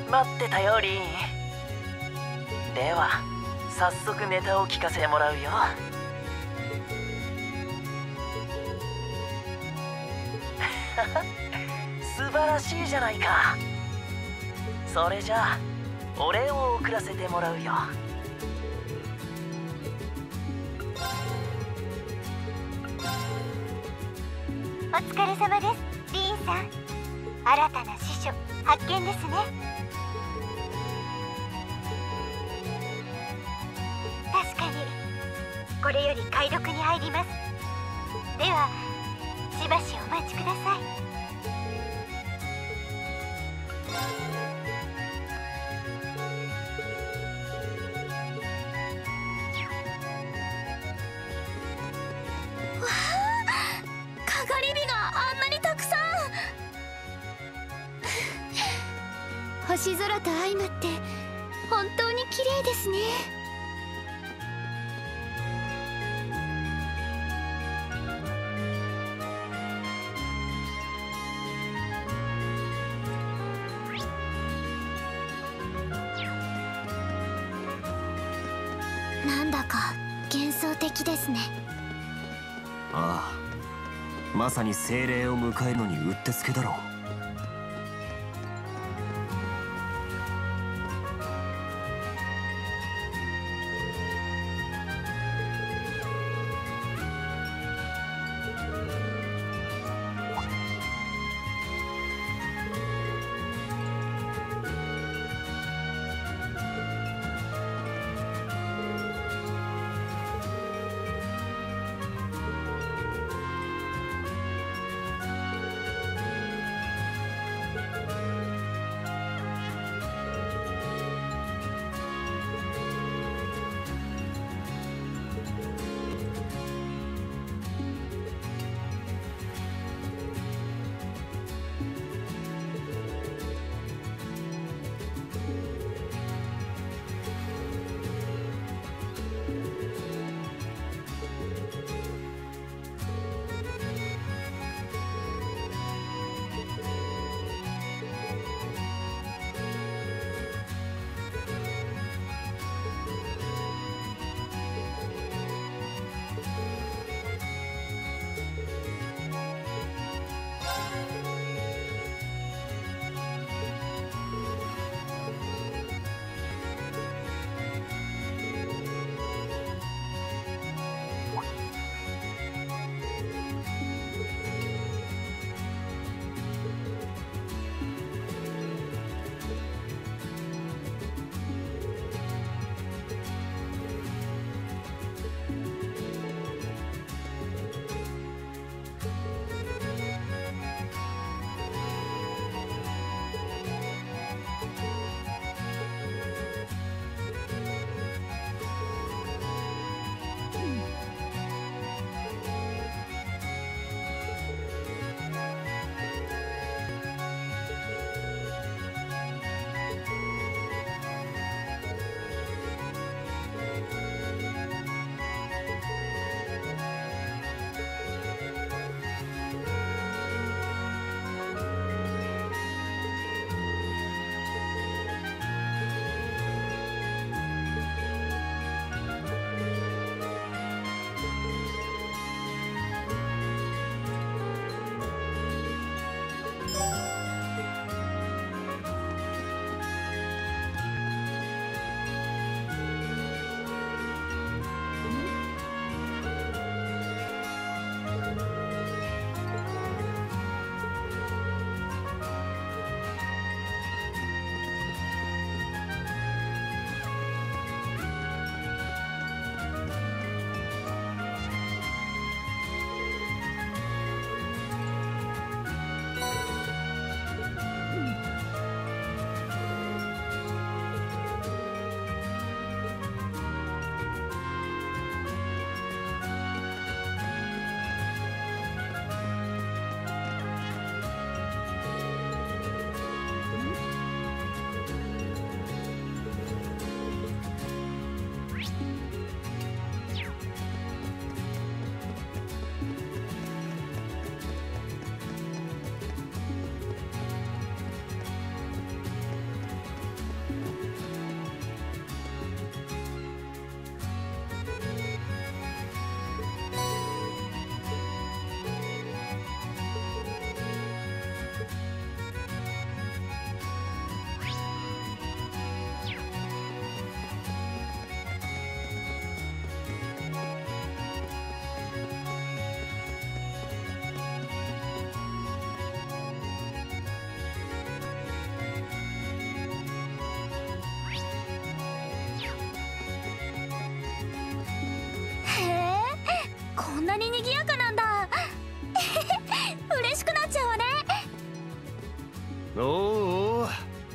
待ってたよリーン。では早速ネタを聞かせてもらうよ。素晴らしいじゃないか。それじゃあお礼を送らせてもらうよ。 お疲れ様です、リーンさん。新たな司書発見ですね。確かにこれより解読に入ります。ではしばしお待ちください。 星空と相まって本当に綺麗ですね。なんだか幻想的ですね。 ああ、まさに精霊を迎えるのにうってつけだろう。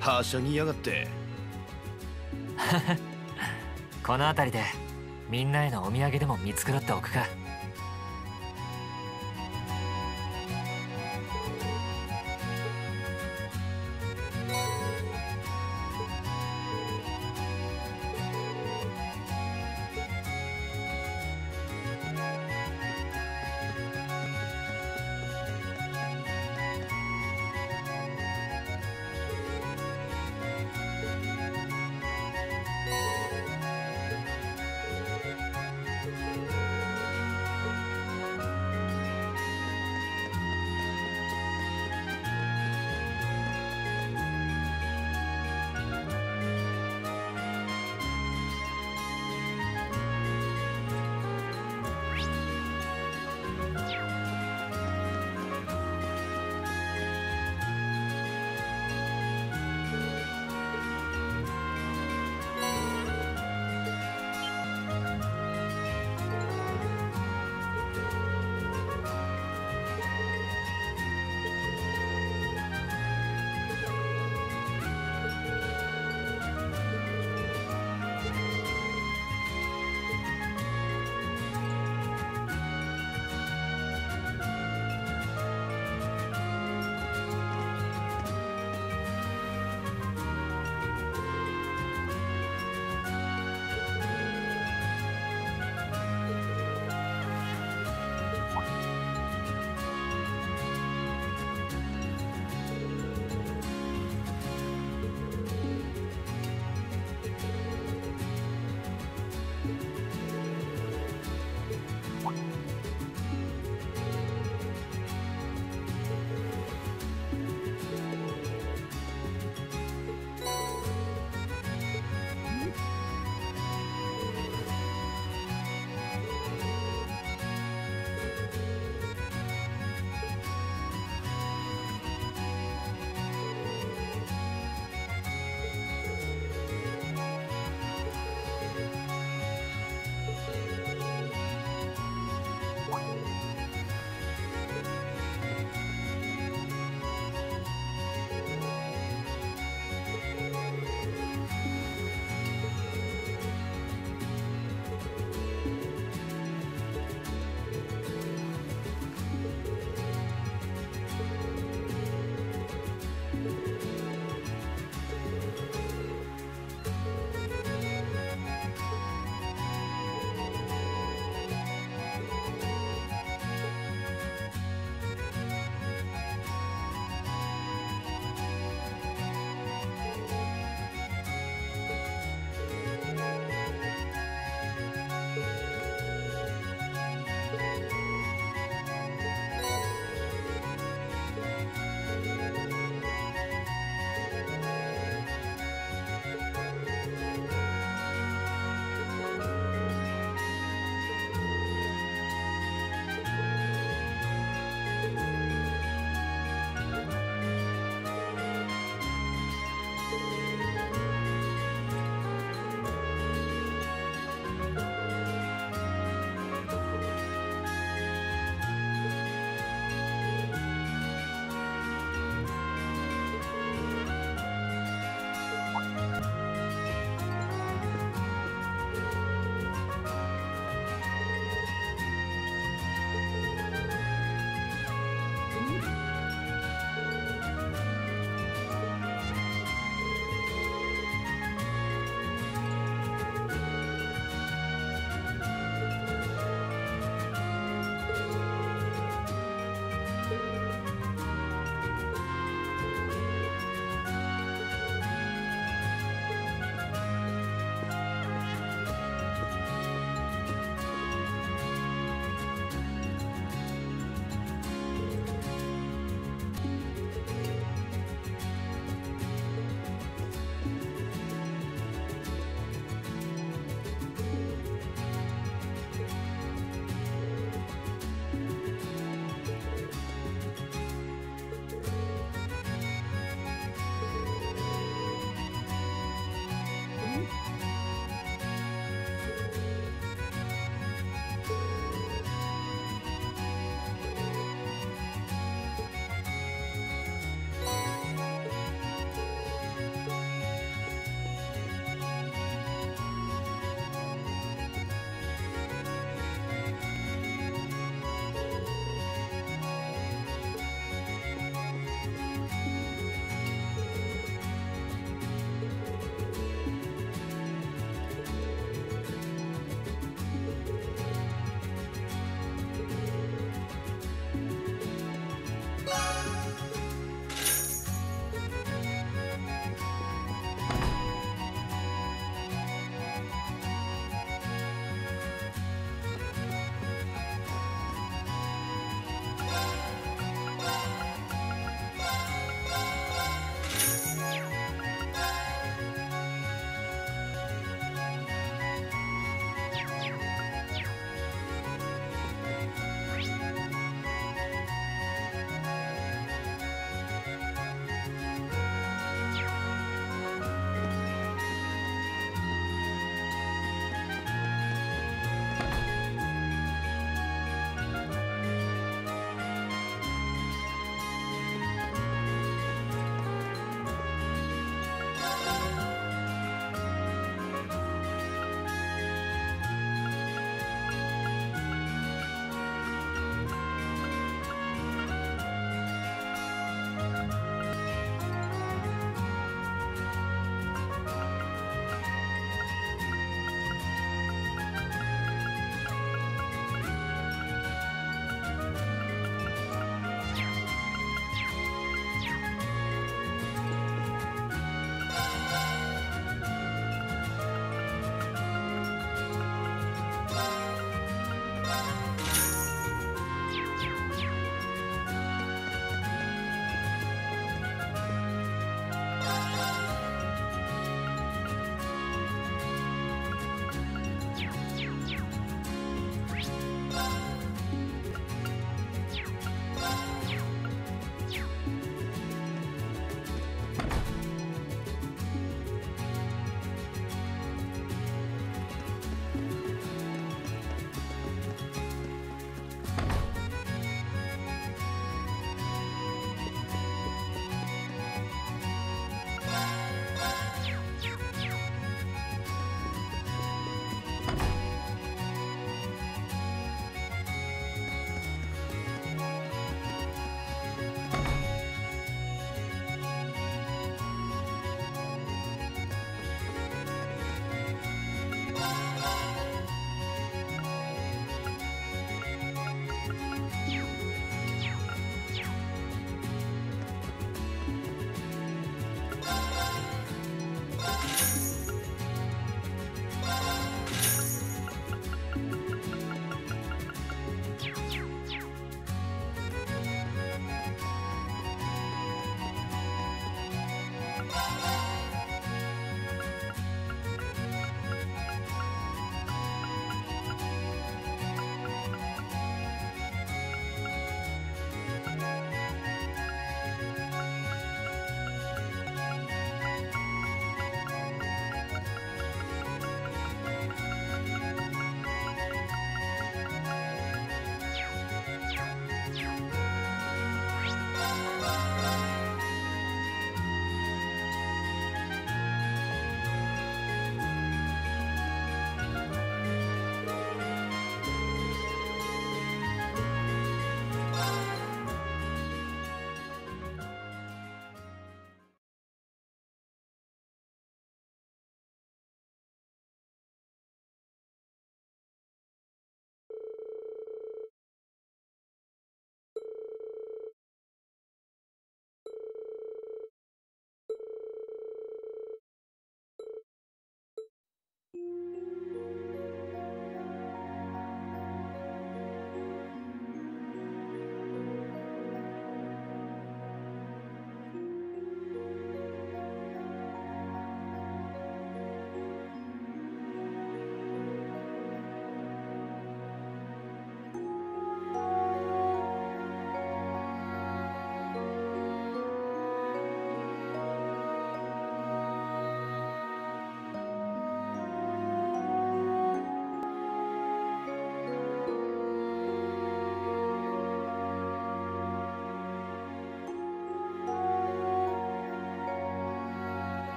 はしゃぎやがって。 この辺りでみんなへのお土産でも見繕っておくか。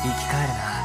生き返るな。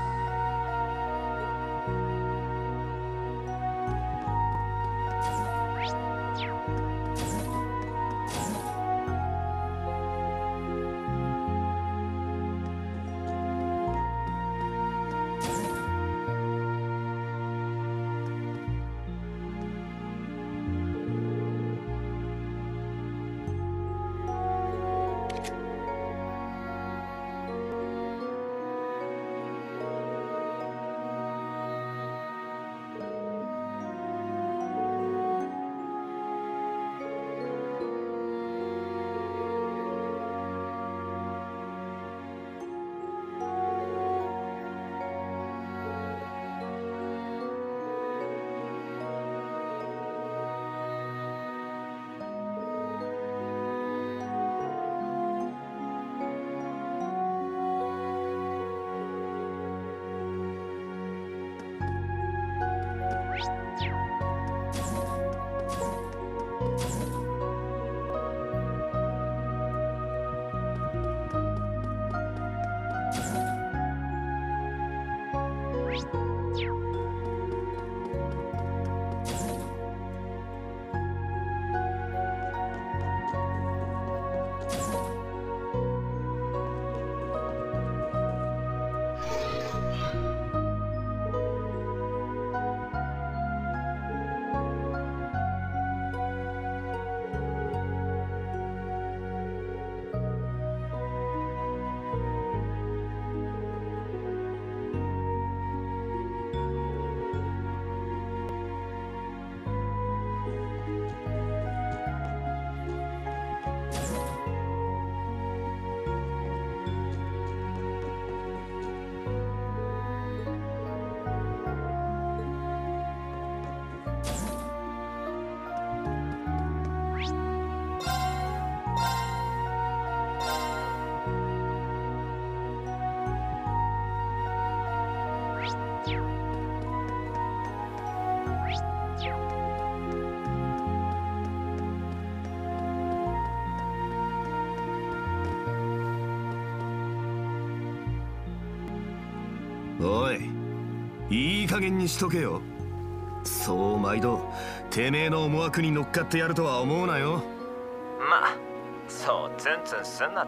おい、いい加減にしとけよ。そう毎度てめえの思惑に乗っかってやるとは思うなよ。 まあそうツンツンすんなって。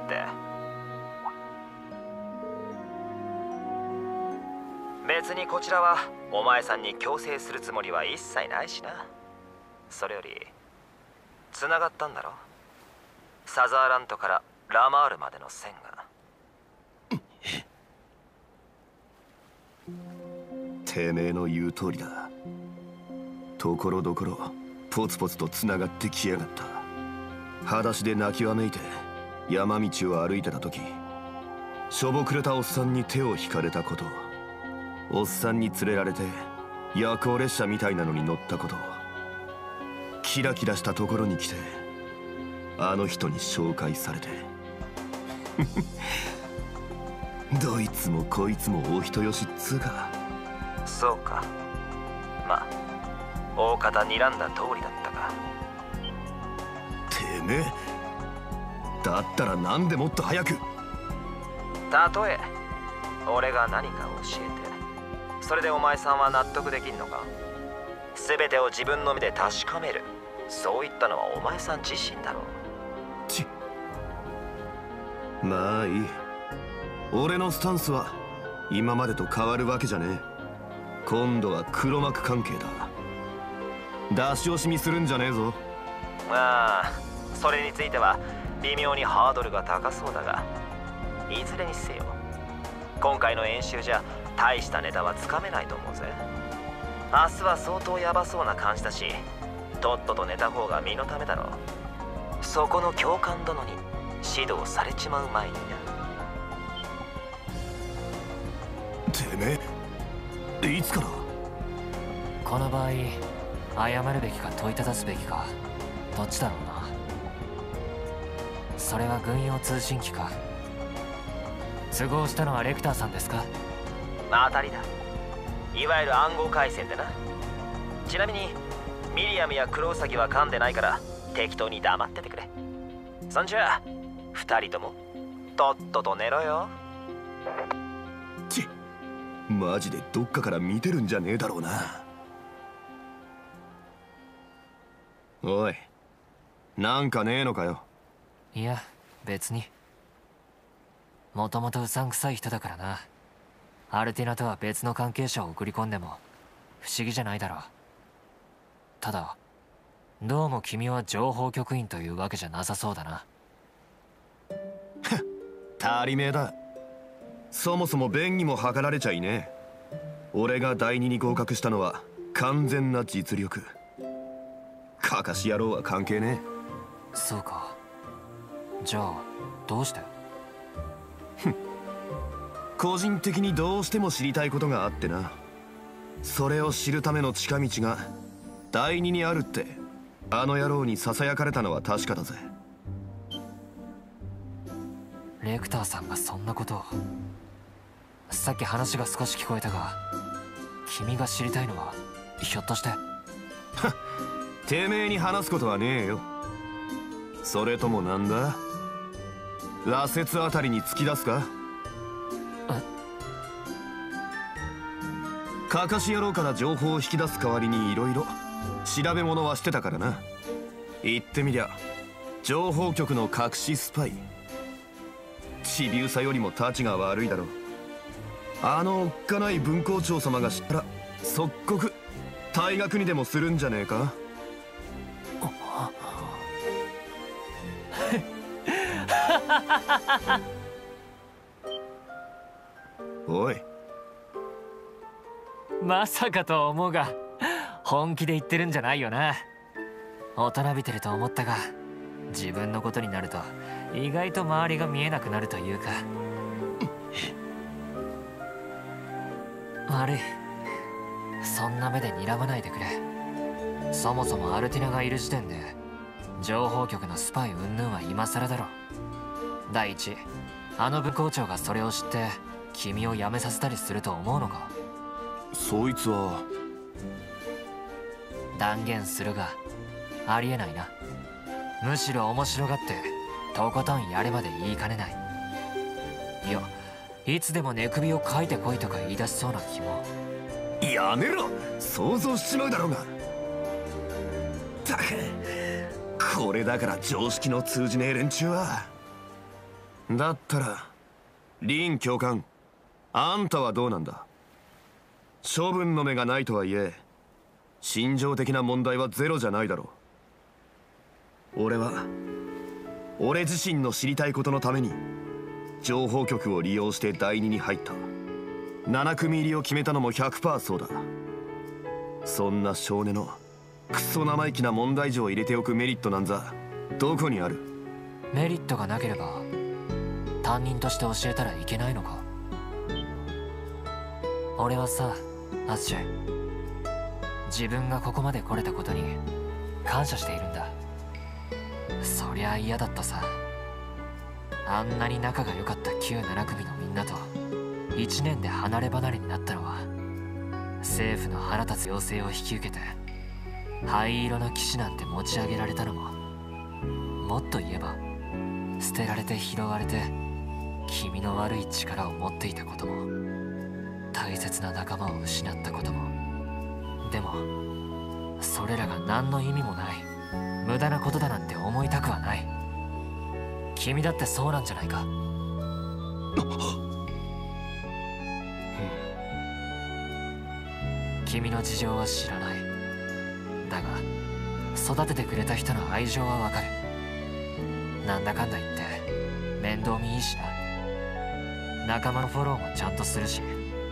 別にこちらはお前さんに強制するつもりは一切ないしな。それより繋がったんだろ、サザーラントからラマールまでの線が。 てめえの言う通りだ。ところどころポツポツと繋がってきやがった。裸足で泣きわめいて山道を歩いてた時、しょぼくれたおっさんに手を引かれたこと、おっさんに連れられて夜行列車みたいなのに乗ったこと、キラキラしたところに来てあの人に紹介されてどいつもこいつもお人よしっつうか。 そうか、まあ大方睨んだ通りだったか。 てめえだったらなんでもっと早く。 たとえ俺が何か教えてそれでお前さんは納得できんのか。全てを自分の目で確かめる、そういったのはお前さん自身だろう。 まあいい。俺のスタンスは今までと変わるわけじゃねえ。今度は黒幕関係だ。出し惜しみするんじゃねえぞ。 ああ、それについては微妙にハードルが高そうだが、いずれにせよ今回の演習じゃ大したネタはつかめないと思うぜ。明日は相当ヤバそうな感じだし、とっとと寝た方が身のためだろう。そこの教官殿に指導されちまう前にな。 てめえいつから。 この場合謝るべきか問いただすべきかどっちだろうな。それは軍用通信機か。都合したのはレクターさんですか。当たりだ。いわゆる暗号回線でな。ちなみにミリアムやクロウサギは噛んでないから適当に黙っててくれ。そんじゃ2人ともとっとと寝ろよ。 ち、マジでどっかから見てるんじゃねえだろうな。おい、なんかねえのかよ。 いや別に。もともとうさんくさい人だからな。アルティナとは別の関係者を送り込んでも不思議じゃないだろう。ただどうも君は情報局員というわけじゃなさそうだな。 足りめえだ。そもそも便宜も図られちゃいねえ。俺が第二に合格したのは完全な実力。カカシ野郎は関係ねえ。そうか。じゃあどうして？ 個人的にどうしても知りたいことがあってな。それを知るための近道が第二にあるってあの野郎にささやかれたのは確かだぜ。 レクターさんがそんなことを。さっき話が少し聞こえたが、君が知りたいのはひょっとして。 てめえに話すことはねえよ。それともなんだ、羅刹あたりに突き出すか？カカシ野郎から情報を引き出す代わりに色々調べ物はしてたからな。言ってみりゃ情報局の隠しスパイ。チビウサよりもタチが悪いだろう。あのおっかない分校長様が知ったら即刻退学にでもするんじゃねえか？おい、 まさかと思うが本気で言ってるんじゃないよな。大人びてると思ったが、自分のことになると意外と周りが見えなくなるというか。悪い、そんな目で睨まないでくれ。そもそもアルティナがいる時点で情報局のスパイ云々は今更だろ。第一、あの部校長がそれを知って君を辞めさせたりすると思うのか？ そいつは。 断言するがありえないな。むしろ面白がってとことんやれまで言いかねない。いや、いつでも寝首をかいてこいとか言い出しそうな気も。 やめろ、想像しちまうだろうが。たく、これだから常識の通じねえ連中は。だったら林教官、あんたはどうなんだ？処分の目がないとはいえ心情的な問題はゼロじゃないだろう。俺自身の知りたいことのために情報局を利用して第二に入った。7組入りを決めたのも 100% そうだ。そんな少年のクソ生意気な問題児を入れておくメリットなんざどこにある？ メリットがなければ担任として教えたらいけないのか？俺はさ、アスシェ、自分がここまで来れたことに感謝しているんだ。そりゃ嫌だったさ。あんなに仲が良かった旧7組のみんなと1年で離れ離れになったのは、政府の腹立つ要請を引き受けて灰色の騎士なんて持ち上げられたのも、もっと言えば捨てられて拾われて気味の悪い力を持っていたことも、大切な仲間を失ったことも。でもそれらが何の意味もない無駄なことだなんて思いたくはない。君だってそうなんじゃないか？君の事情は知らない。だが育ててくれた人の愛情はわかる。なんだかんだ言って面倒見いいしな。仲間のフォローもちゃんとするし。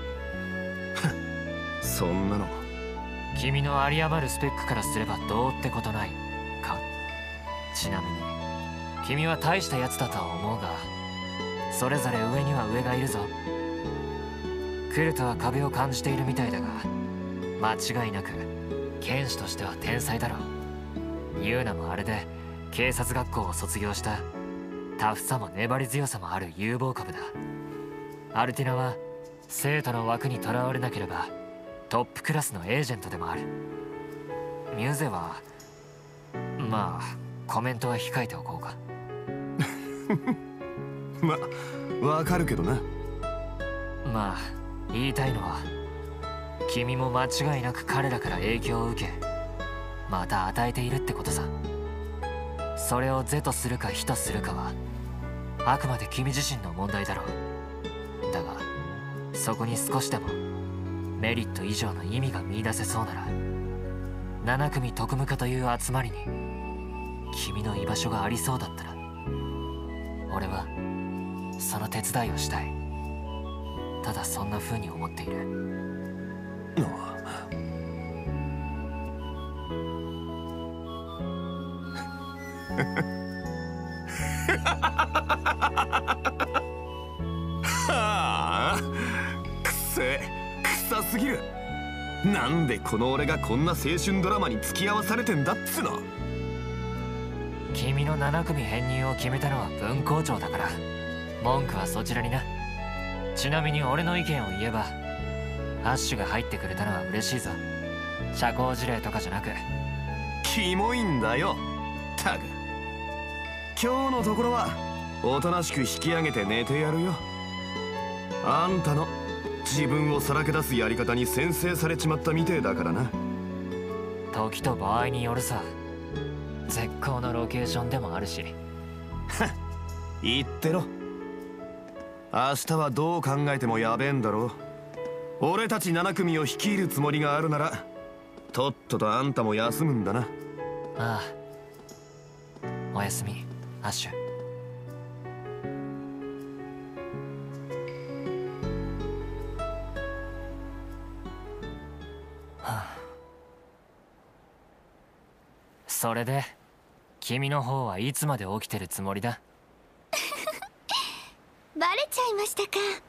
そんなの君の有り余るスペックからすればどうってことないか。ちなみに君は大したやつだとは思うが、それぞれ上には上がいるぞ。クルトは壁を感じているみたいだが、間違いなく剣士としては天才だろう。ユーナもあれで警察学校を卒業した。タフさも粘り強さもある有望株だ。アルティナは生徒の枠にとらわれなければトップクラスのエージェントでもある。ミューゼはまあコメントは控えておこうか。 わかるけどな。 まあ言いたいのは、君も間違いなく彼らから影響を受け、また与えているってことさ。それを是とするか非とするかはあくまで君自身の問題だろう。だがそこに少しでもメリット以上の意味が見出せそうなら、7組特務課という集まりに君の居場所がありそうだったら、俺はその手伝いをしたい。ただそんな風に思っている。 はあ、くせえ、臭すぎる。なんでこの俺がこんな青春ドラマに付き合わされてんだっつの。 君の7組編入を決めたのは分校長だから、文句はそちらにな。ちなみに俺の意見を言えば、アッシュが入ってくれたのは嬉しいぞ。社交辞令とかじゃなく。 キモいんだよタグ。今日のところはおとなしく引き上げて寝てやるよ。あんたの自分をさらけ出すやり方に先制されちまったみてえだからな。 時と場合によるさ。絶好のロケーションでもあるし。 はっ、言ってろ。明日はどう考えてもやべえんだろう。俺たち7組を率いるつもりがあるなら、とっととあんたも休むんだな。 ああ、おやすみアッシュ。それで君の方はいつまで起きてるつもりだ？ バレちゃいましたか。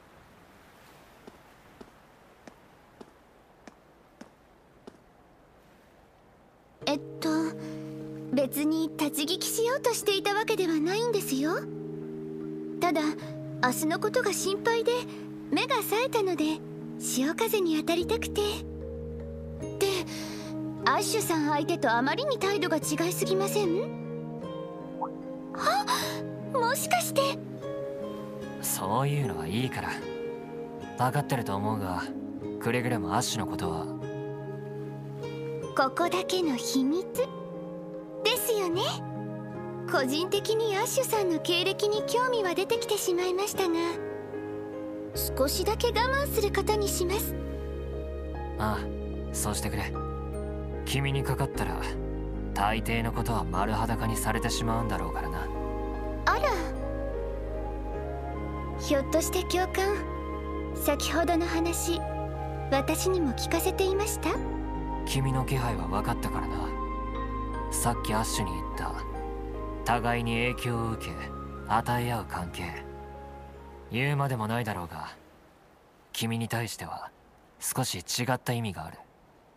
別に立ち聞きしようとしていたわけではないんですよ。ただ明日のことが心配で目が冴えたので潮風に当たりたくて。でアッシュさん相手とあまりに態度が違いすぎません？もしかして。 そういうのはいいから。分かってると思うが、くれぐれもアッシュのことは。 ここだけの秘密ですよね。個人的にアッシュさんの経歴に興味は出てきてしまいましたが、少しだけ我慢することにします。 ああ、そうしてくれ。君にかかったら大抵のことは丸裸にされてしまうんだろうからな。 あら、ひょっとして教官、先ほどの話私にも聞かせていました？ 君の気配は分かったからな。さっきアッシュに言った互いに影響を受け与え合う関係、言うまでもないだろうが、君に対しては少し違った意味がある。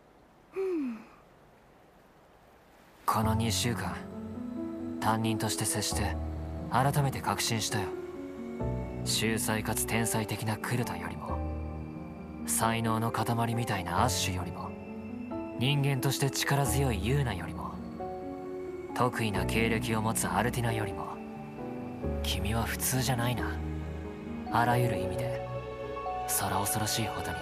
この2週間担任として接して改めて確信したよ。秀才かつ天才的なクルタよりも、才能の塊みたいなアッシュよりも、人間として力強いユーナよりも、得意な経歴を持つアルティナよりも、君は普通じゃないな。あらゆる意味で空恐ろしいほどに。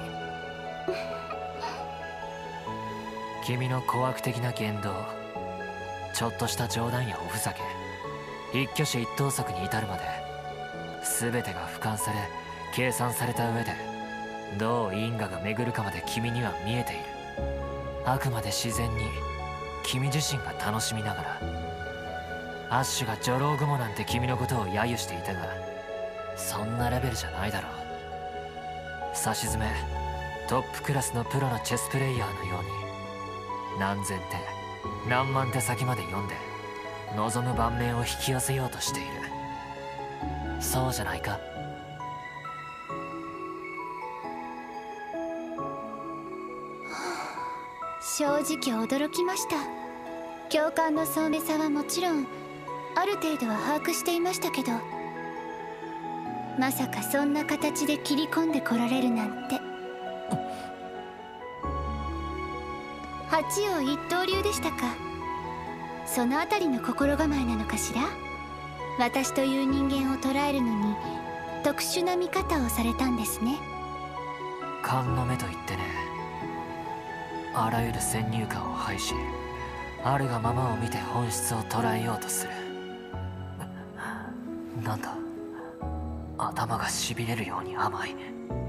君の小悪的な言動、ちょっとした冗談やおふざけ、一挙手一投足に至るまで全てが俯瞰され計算された上で、どう因果が巡るかまで君には見えている。あくまで自然に君自身が楽しみながら。アッシュが女郎雲なんて君のことを揶揄していたが、そんなレベルじゃないだろう。さしずめトップクラスのプロのチェスプレイヤーのように、何千手何万手先まで読んで望む盤面を引き寄せようとしている。そうじゃないか？ 正直驚きました。教官の聡明さはもちろんある程度は把握していましたけど、まさかそんな形で切り込んでこられるなんて。八王一刀流でしたか。そのあたりの心構えなのかしら。私という人間を捕らえるのに特殊な見方をされたんですね。 勘の目といってね、あらゆる先入観を排し、あるがままを見て本質を捉えようとする。なんだ、頭がしびれるように甘い。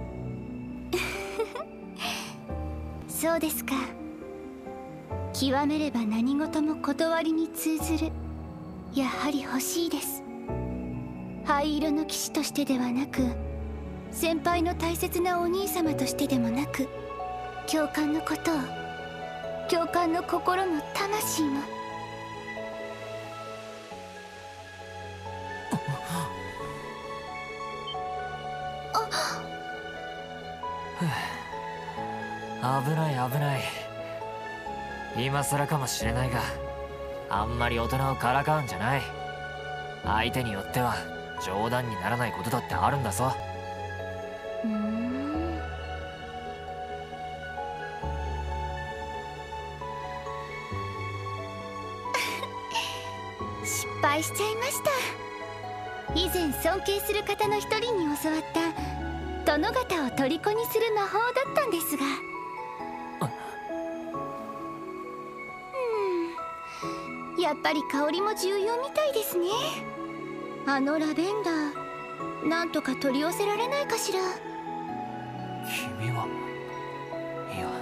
そうですか。極めれば何事も断りに通ずる。やはり欲しいです。灰色の騎士としてではなく、先輩の大切なお兄様としてでもなく、教官のことを、教官の心も魂も。 危ない危ない。今更かもしれないが、あんまり大人をからかうんじゃない。相手によっては冗談にならないことだってあるんだぞ。 失敗しちゃいました。以前尊敬する方の一人に教わった殿方を虜にする魔法だったんですが、やっぱり香りも重要みたいですね。あのラベンダー、なんとか取り寄せられないかしら。 君は、いや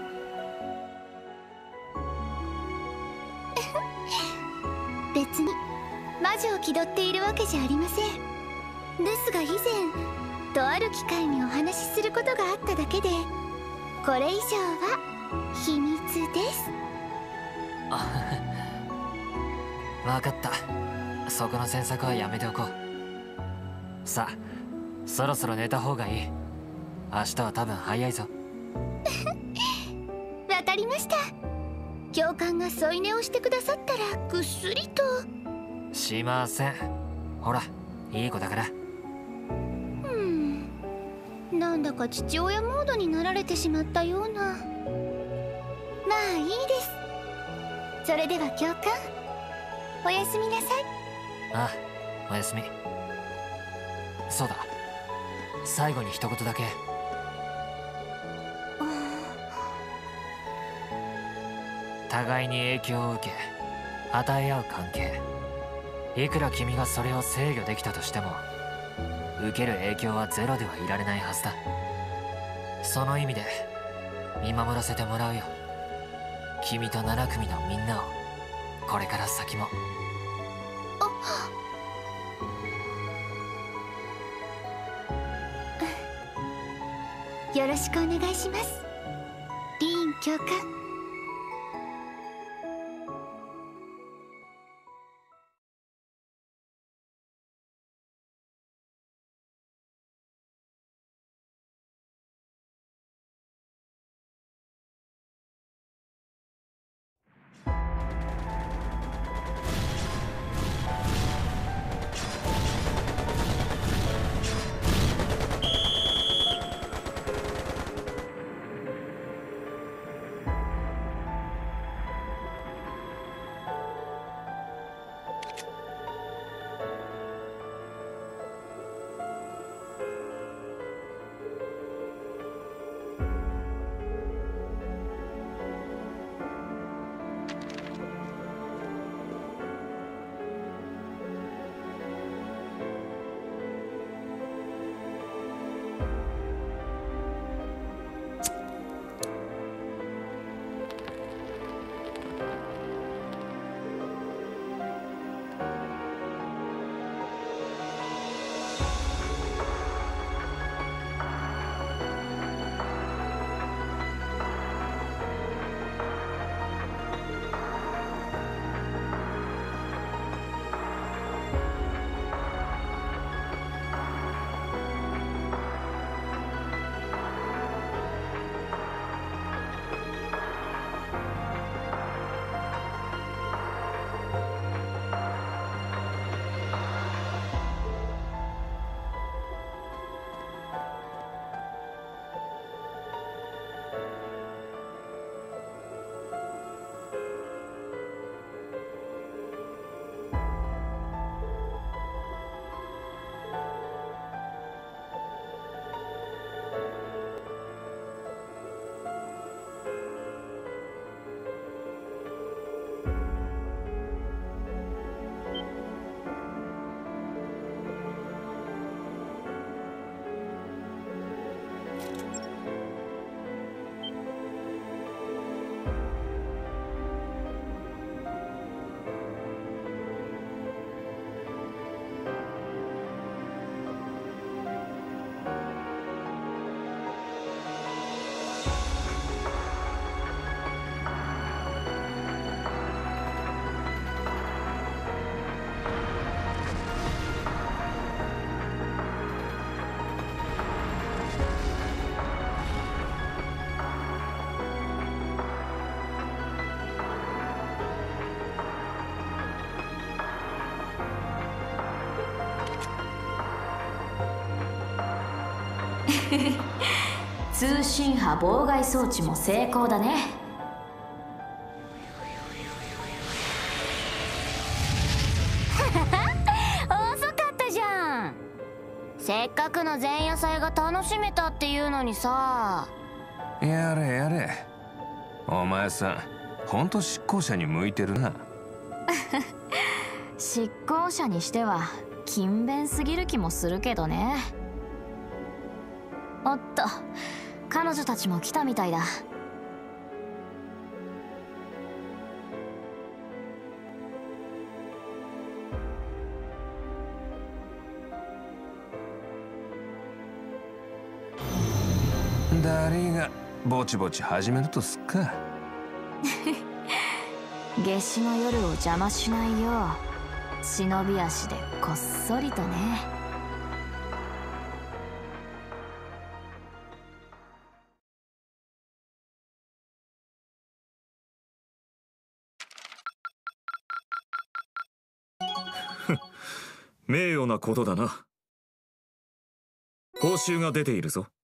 別に魔女を気取っているわけじゃありません。ですが以前とある機会にお話しすることがあっただけで、これ以上は秘密です。 分かった。そこの詮索はやめておこう。さあ、そろそろ寝た方がいい。明日は多分早いぞ。 わかりました。教官が添い寝をしてくださったらぐっすりと。 しません。ほら、いい子だから。 なんだか父親モードになられてしまったような。まあいいです。それでは教官、おやすみなさい。 ああ、おやすみ。そうだ、最後に一言だけ。互いに影響を受け与え合う関係。いくら君がそれを制御できたとしても、受ける影響はゼロではいられないはずだ。その意味で見守らせてもらうよ。君と7組のみんなを、これから先も。 よろしくお願いします、リーン教官。 通信波妨害装置も成功だね。 遅かったじゃん。せっかくの前夜祭が楽しめたっていうのにさ。 やれやれ、お前さんほんと執行者に向いてるな。 執行者にしては勤勉すぎる気もするけどね。おっと、彼女たちも来たみたいだ。 誰がぼちぼち始めるとすっか。 夏至の夜を邪魔しないよう忍び足でこっそりとね。 名誉なことだな。報酬が出ているぞ。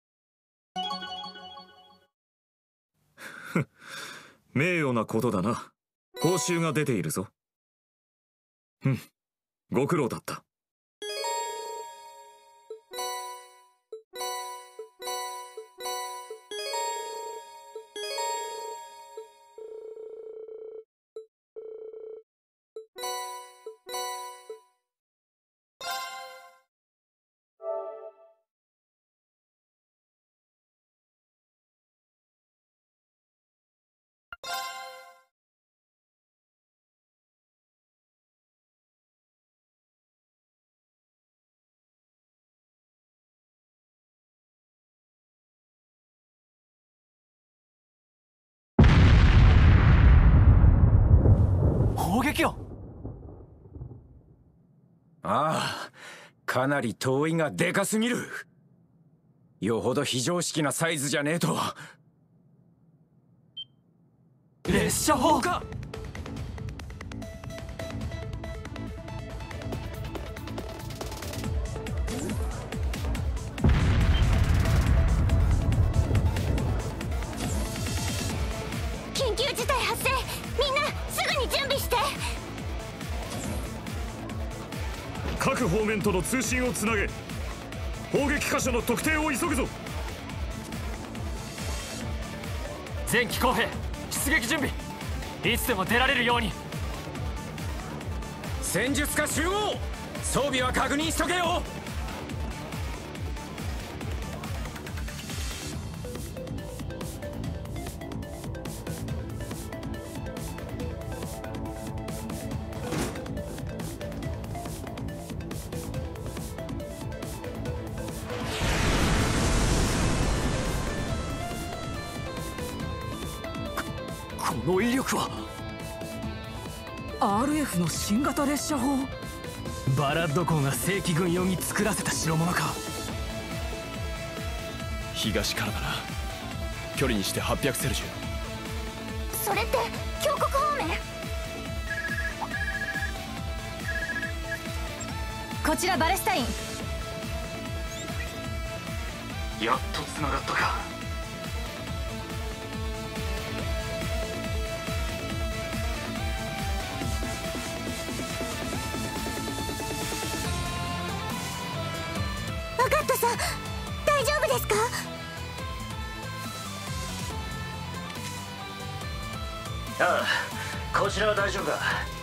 名誉なことだな。報酬が出ているぞ。ご苦労だった。 砲撃よ。 ああ、かなり遠いがでかすぎる。よほど非常識なサイズじゃねえと。 列車砲か。 緊急事態発生。みんなすぐに準備して。 各方面との通信をつなげ、砲撃箇所の特定を急ぐぞ。 全機攻兵出撃準備。いつでも出られるように。 戦術家集合。装備は確認しとけよ。 この威力は RF の新型列車砲。バラッド校が正規軍用に作らせた代物か。 東からだな。距離にして800セルジュ。 それって峡谷方面。 こちらバレスタイン。 やっと繋がったか。 アガットさん、大丈夫ですか？ ああ、こちらは大丈夫だ。だが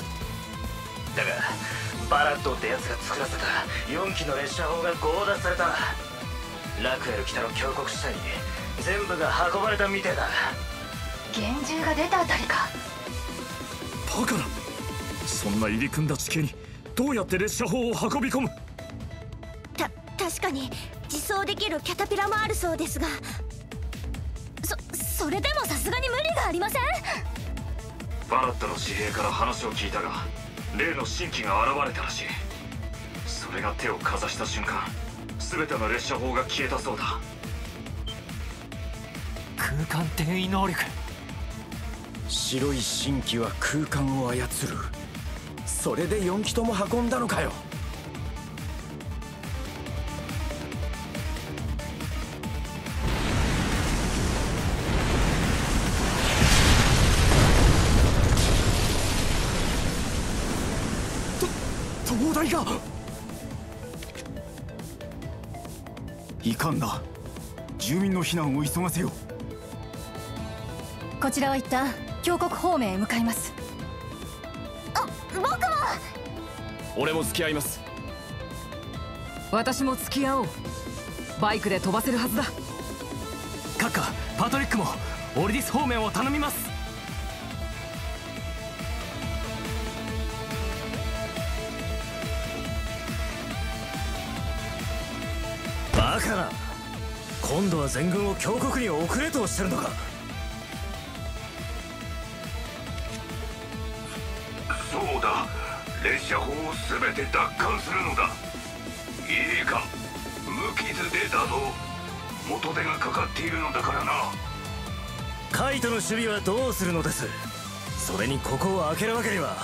バラッドってやつが作らせた4機の列車砲が強奪された。ラクエル北の峡谷地帯に全部が運ばれたみてえだ。 拳銃が出たあたりか。 バカな。そんな入り組んだ地形にどうやって列車砲を運び込む。 確かに自走できるキャタピラもあるそうですが、それでもさすがに無理がありません？ バラットの紙幣から話を聞いたが、例の新機が現れたらしい。それが手をかざした瞬間、全ての列車砲が消えたそうだ。 空間転移能力。 白い新機は空間を操る。それで4機とも運んだのかよ。 隊が。いかんな、住民の避難を急がせよう。 こちらは一旦峡谷方面へ向かいます。 僕も。 俺も付き合います。 私も付き合おう。バイクで飛ばせるはずだ。 カッカ、パトリックもオルディス方面を頼みます。 バカな、今度は全軍を峡谷に送れとしてるのか。 そうだ、列車砲を全て奪還するのだ。いいか、無傷でだぞ。元手がかかっているのだからな。 カイトの守備はどうするのです。それにここを開けるわけには。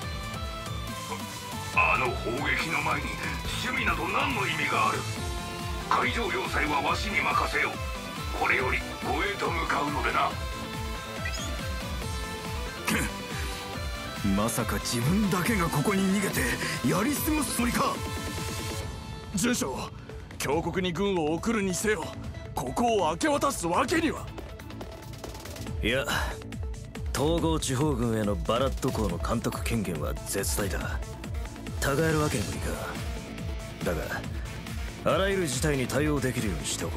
あの砲撃の前に守備など何の意味がある。海上要塞はわしに任せよ。これより護衛と向かうのでな。 まさか自分だけがここに逃げてやり過ごすつもりか。 住所、峡谷に軍を送るにせよ、ここを明け渡すわけには。 いや、統合地方軍へのバラッド校の監督権限は絶大だ。違えるわけにもいか。だがあらゆる事態に対応できるようにしておこ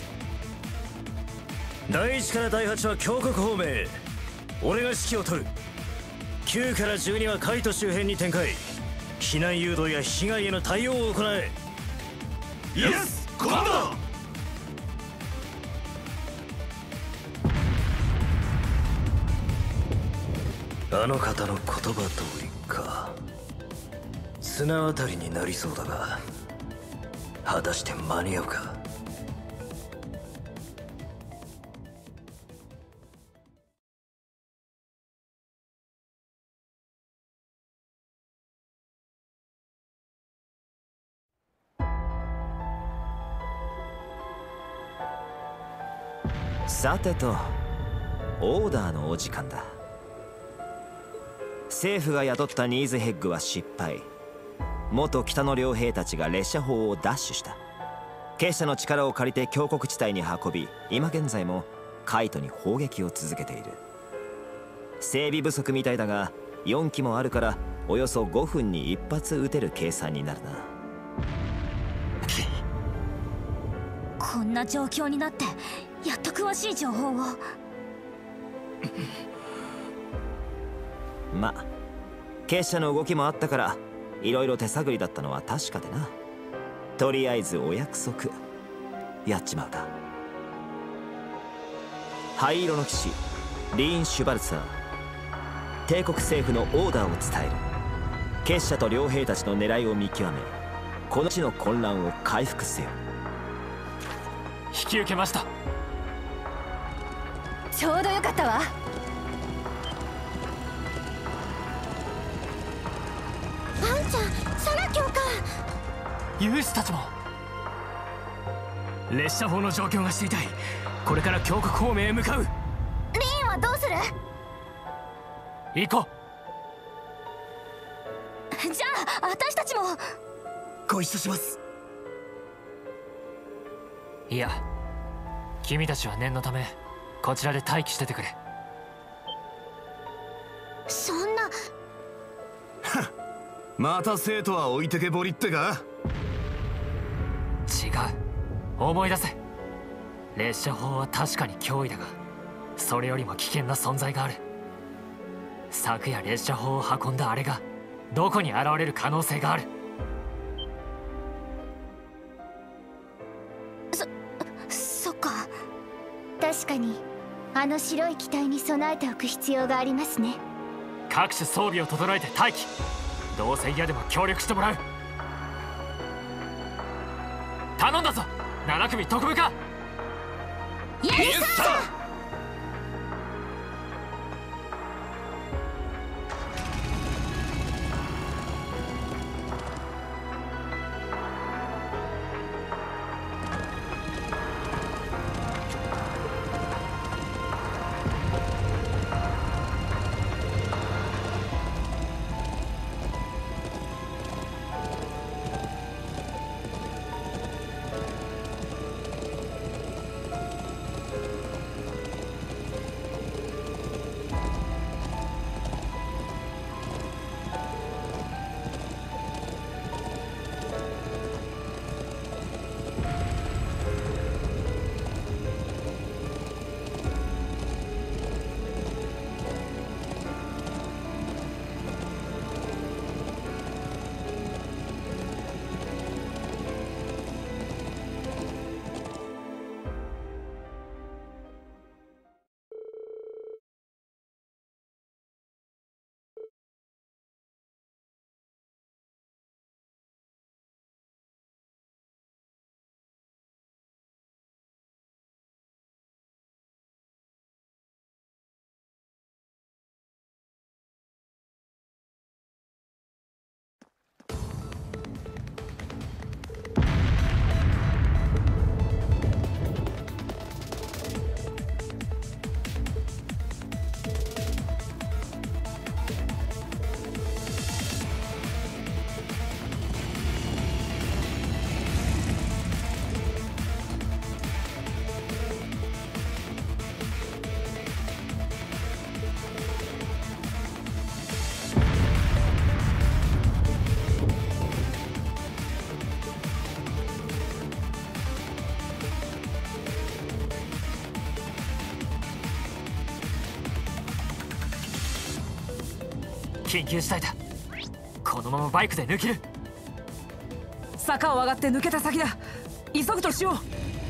う。第1から第8は峡谷方面へ。俺が指揮を取る。9から12はカイト周辺に展開。避難誘導や被害への対応を行え。 イエス、コマンド。 あの方の言葉通りか。綱渡りになりそうだが、果たして間に合うか。 さてと、オーダーのお時間だ。政府が雇ったニーズヘッグは失敗。元北の両兵たちが列車砲を奪取した。結社の力を借りて峡谷地帯に運び、今現在もカイトに砲撃を続けている。整備不足みたいだが4機もあるからおよそ5分に1発撃てる計算になるな。 こんな状況になってやっと詳しい情報を。 まあ結社の動きもあったからいろいろ手探りだったのは確かでな。とりあえずお約束やっちまうか。灰色の騎士リーン・シュバルツァー、帝国政府のオーダーを伝える。結社と両兵たちの狙いを見極め、この地の混乱を回復せよ。 引き受けました。 ちょうどよかったわ。 ワンちゃん、サラ教官。 勇士たちも。列車砲の状況が知りたい。これから峡谷方面へ向かう。 リーンはどうする？ 行こじゃあ私たちもご一緒します。 いや、君たちは念のためこちらで待機しててくれ。 そんな。 また生徒は置いてけぼりってか？ 違う、思い出せ。列車砲は確かに脅威だが、それよりも危険な存在がある。昨夜列車砲を運んだあれがどこに現れる可能性がある。 そっか。確かにあの白い機体に備えておく必要がありますね。 各種装備を整えて待機。どうせ嫌でも協力してもらう。頼んだぞ、7組特務課。 イエスサー。 緊急事態だ。このままバイクで抜ける。 坂を上がって抜けた先だ。急ぐとしよう。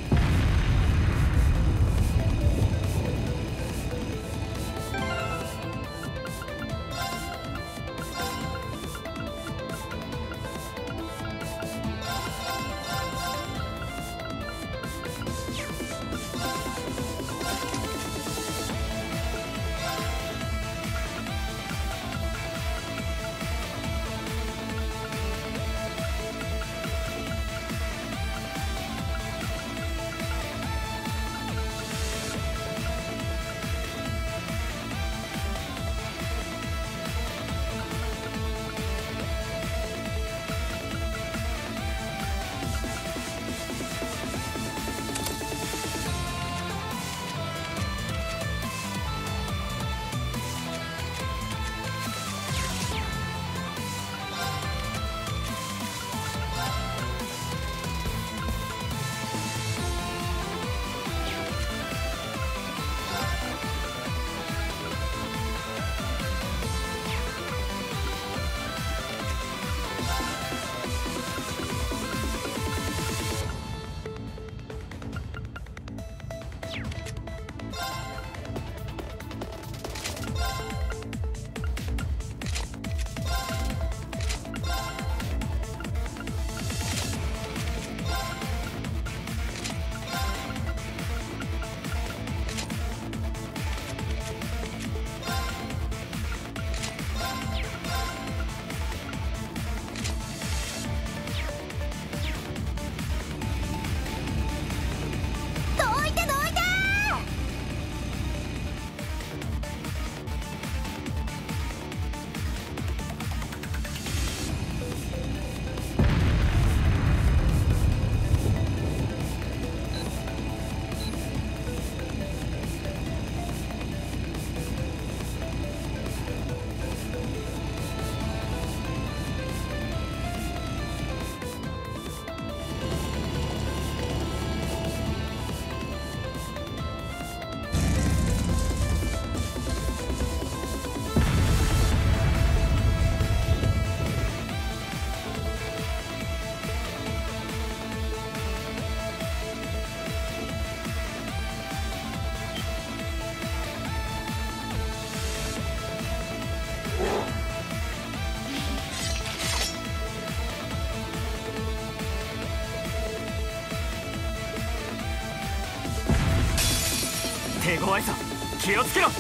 手強いぞ、気をつけろ。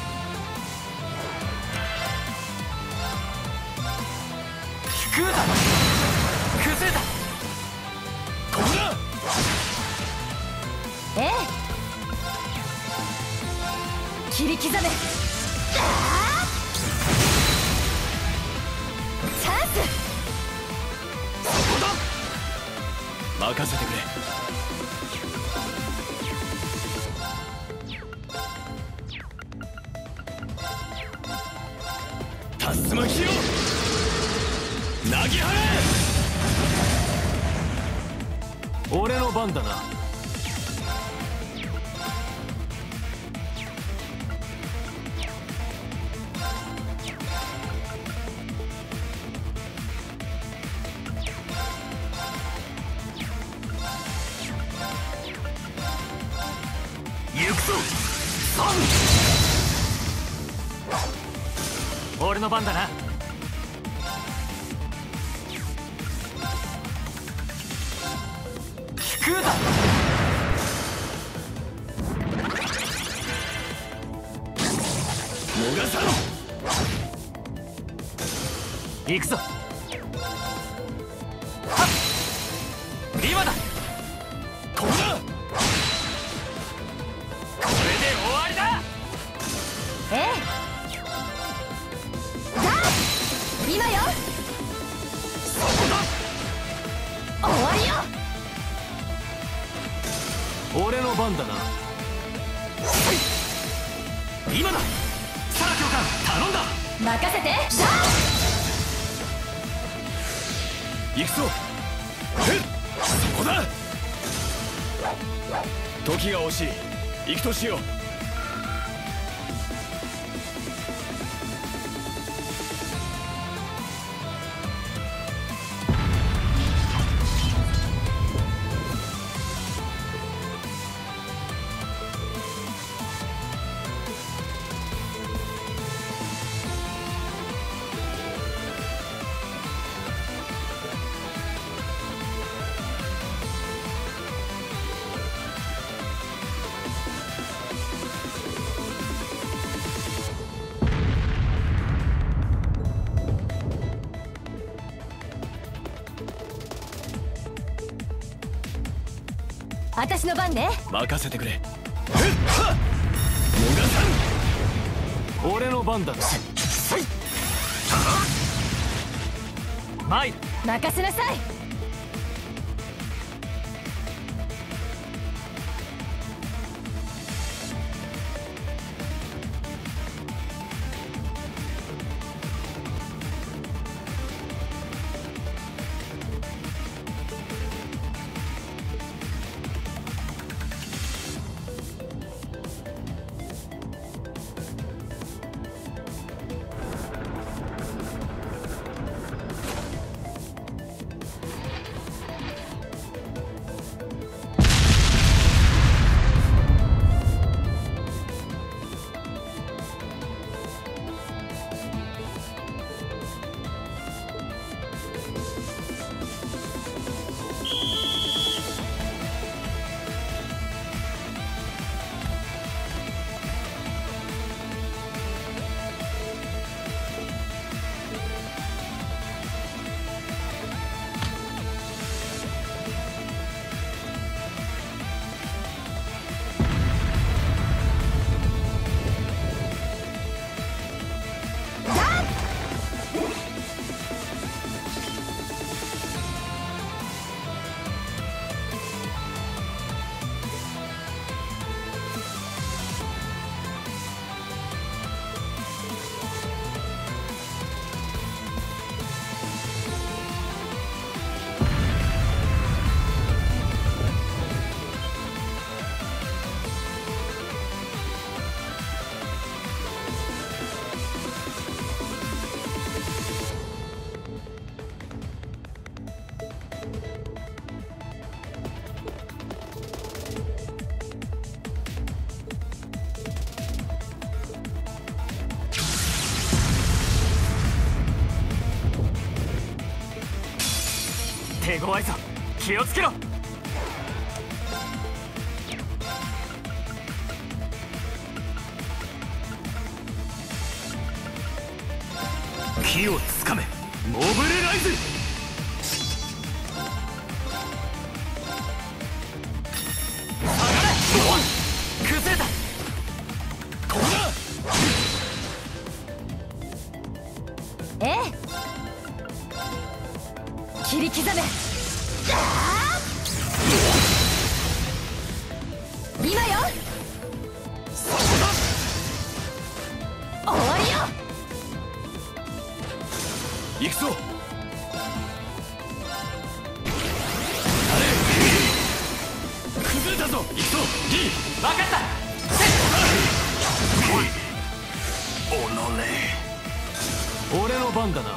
食うだ、崩れた。ここだ。 ええ、切り刻め。チャンス。 そこだ。任せてくれ。竜巻よ、なぎ払え。俺の番だな。行くぞ。 俺の番だな。聞くだ。 逃さろ。 行くぞ。はっ、今だ。 ここだ。 これで終わりだ。 ええ、今よ。 そこだ。終わりよ。 俺の番だな。今だ。さあ教官、頼んだ。 任せて。 行くぞ。そこだ。時が惜しい。行くとしよう。 私の番ね。 任せてくれ。 俺の番だ。マイ任せなさい。 手強いぞ、気をつけろ。 木をつかめ、モブレライズ。 崩れた。 ここだ。 ええ、切り刻め。今よ。終わりよ。 行くぞ。崩れたぞ。行くぞ。D。 分かった。俺の番だな。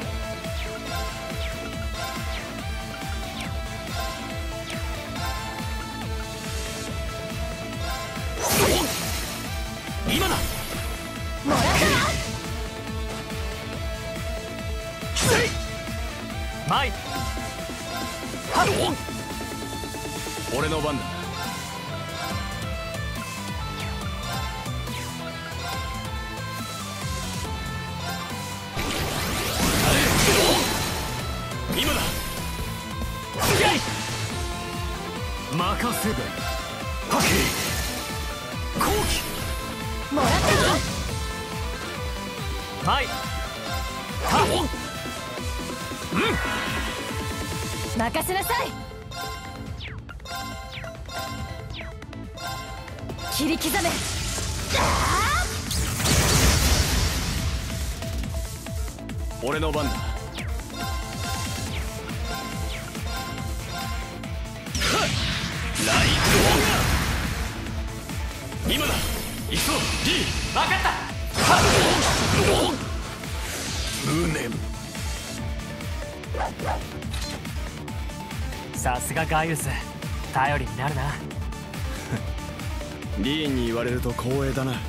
今だ。 もらったな。 マイ。 俺の番だ。今だ。 任せだ。 はっきり後期。 もらったぞ。 マイ。 任せなさい。切り刻め。 俺の番だ。ライト今だ。行くぞ D。 分かった。 無念。 さすがガイウス、頼りになるな。 リーンに言われると光栄だな。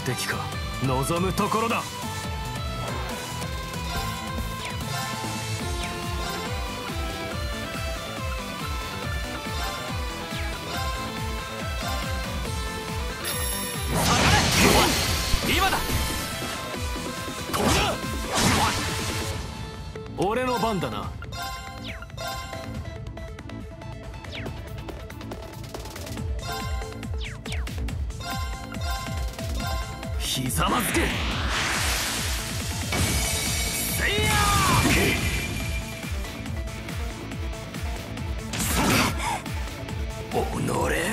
敵か望むところだ。今だ。俺の番だな。ひざまずけ。せいやー。おのれ。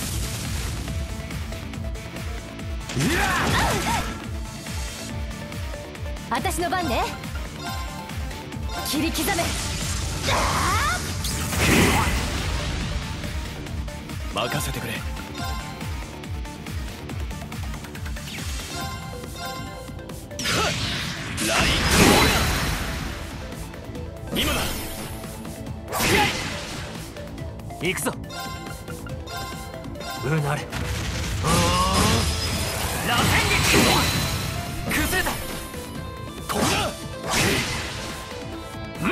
私の番ね。切り刻め。 任せてくれ。ライト今だ。行くぞ。うなれ。螺旋撃。崩れた。こんな。うん。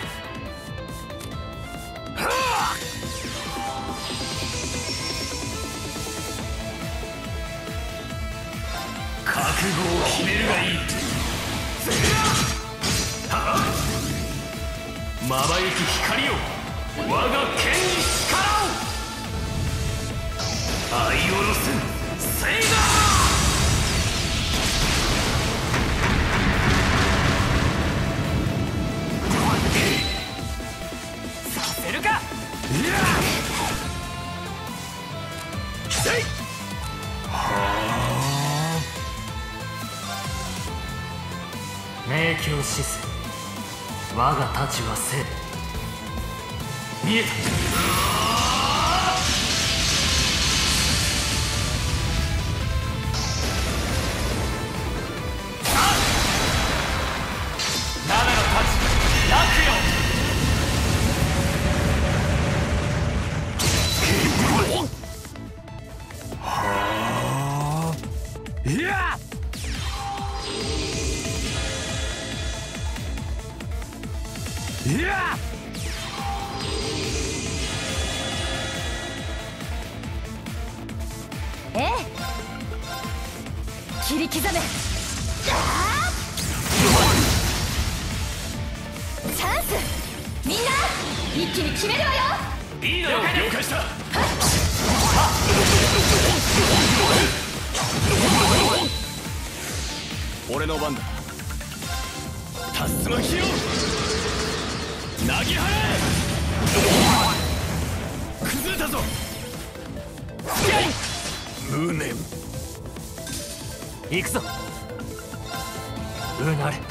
覚悟を決めるがいい。まばゆき光よ、我が剣に力を。愛おろすセイガー。させるか。明鏡止水、我が太刀は生。見えた。七の太刀落よ。はあ。いや。いや。 切り刻め。チャンス。みんな一気に決めるわよ。 いいだろう。了解した。俺の番だ。竜巻よ、なぎ払え。崩れたぞ。無念。行くぞ。うなれ。螺旋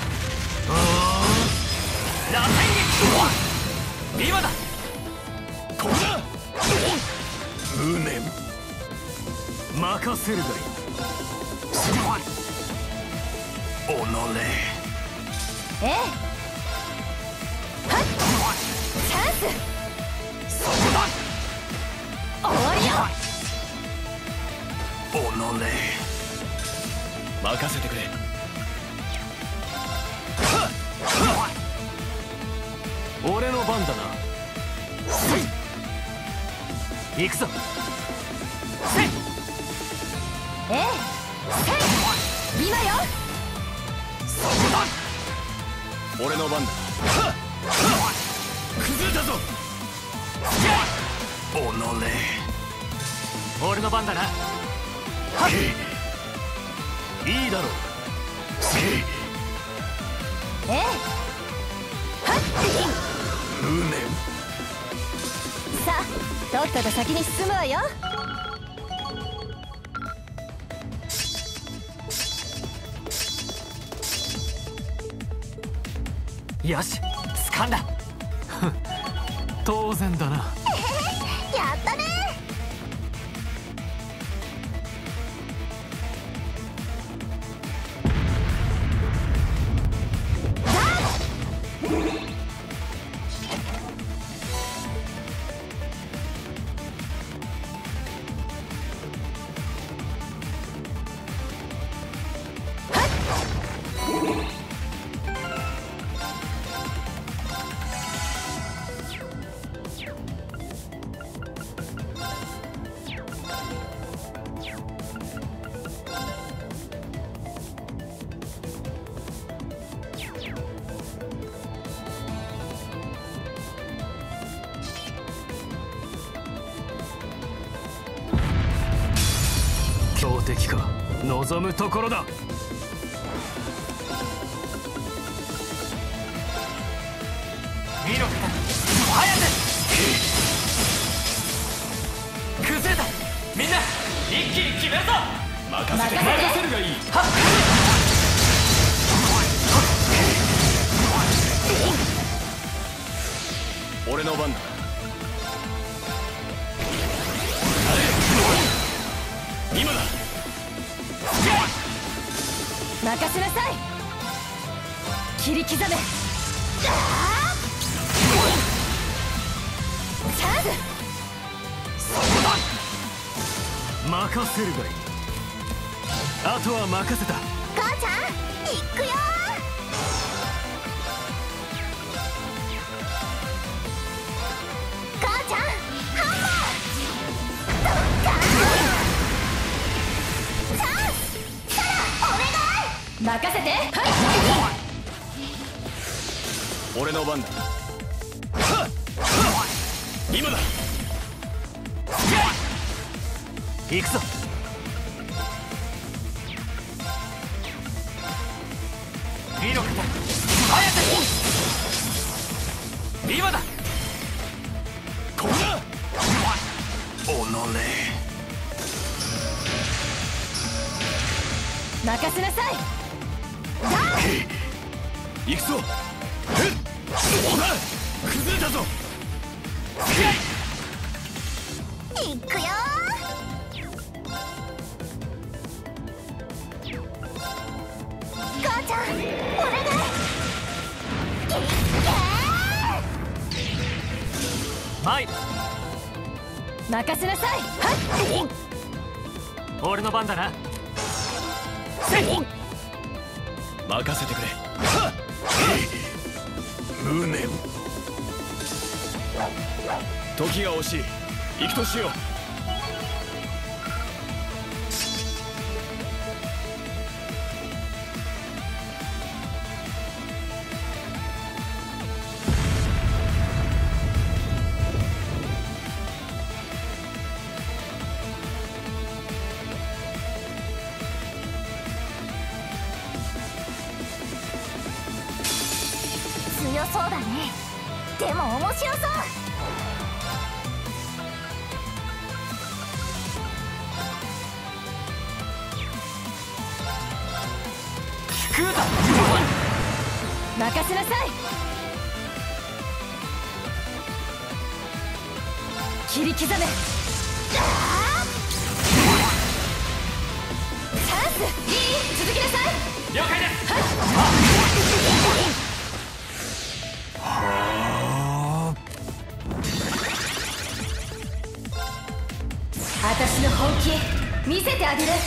撃。今だ。こんな。無念。任せるがいい。おのれ。 チャンス。そこだ。終わりよ。 おのれ。任せてくれ。俺の番だな。行くぞ。せい。 今よ。 そこだ。俺の番だ。崩れたぞ。おのれ。俺の番だな。いいだろう。無念。 さあ、とっとと先に進むわよ。 よし、掴んだ。当然だな。 やったね。 敵か望むところだ。 見ろ早く崩れた。みんな一気に決めるぞ。任せるがいい。はっ俺の番だ。今だ。 任せなさい。切り刻め。チャンス。 任せるがいい。あとは任せた。 母ちゃん行くよ。母ちゃんハンマードッカーン。チャンス。サラお願い。任せて。 俺の番だ。今だ。 行くぞ。 見ろ早く今だ。 ここだ。 任せなさい。 行くぞ。ほら崩れたぞ。 行くよ。母ちゃんお願い。 マイ任せなさい。 俺の番だな。 任せてくれ。無念。時が惜しい。行くとしよう。 強そうだね。でも面白そう。 聞くだ。 任せなさい。切り刻め。チャンス。続きなさい。 了解です。 私の本気見せてあげる。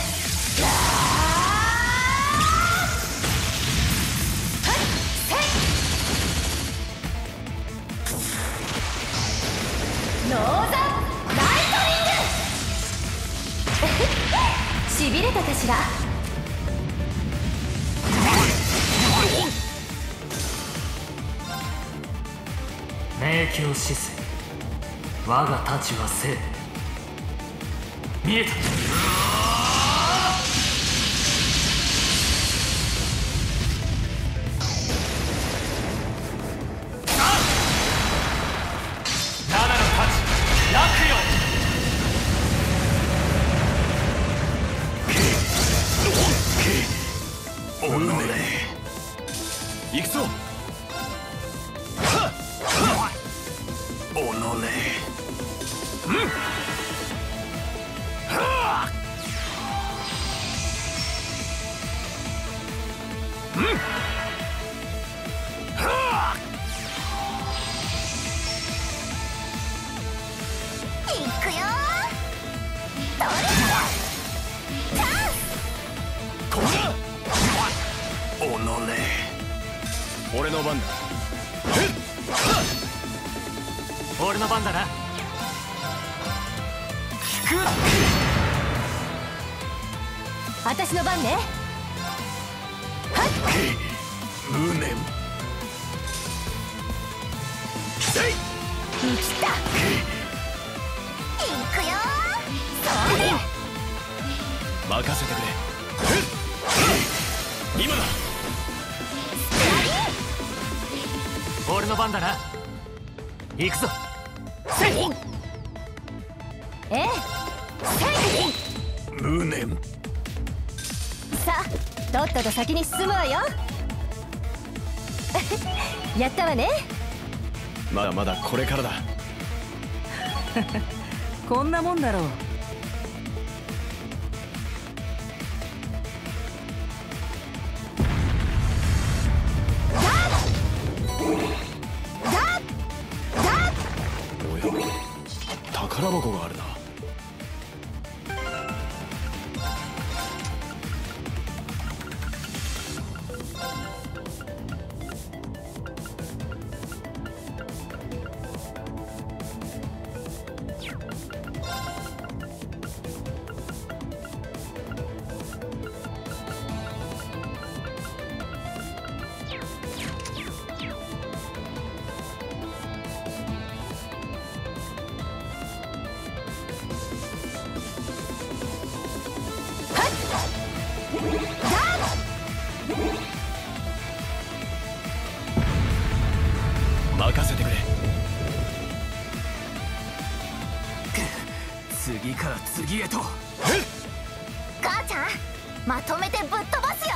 ノーザンライトニング。しびれたかしら。 明鏡止水、我が太刀は生。見えた。7の太刀落よ。 行くぞ。俺の番だ。 俺の番だな。聞く。 私の番ね。 無念。 生きた。行くよ。それ。 任せてくれ。今だ。 俺の番だな。行くぞ。 セイええ、セイ無念。 さあ、とっとと先に進むわよ。やったわね。 まだまだこれからだ。 こんなもんだろう。 宝箱があるな。任せてくれ。 次から次へと。 母ちゃん、まとめてぶっ飛ばすよ。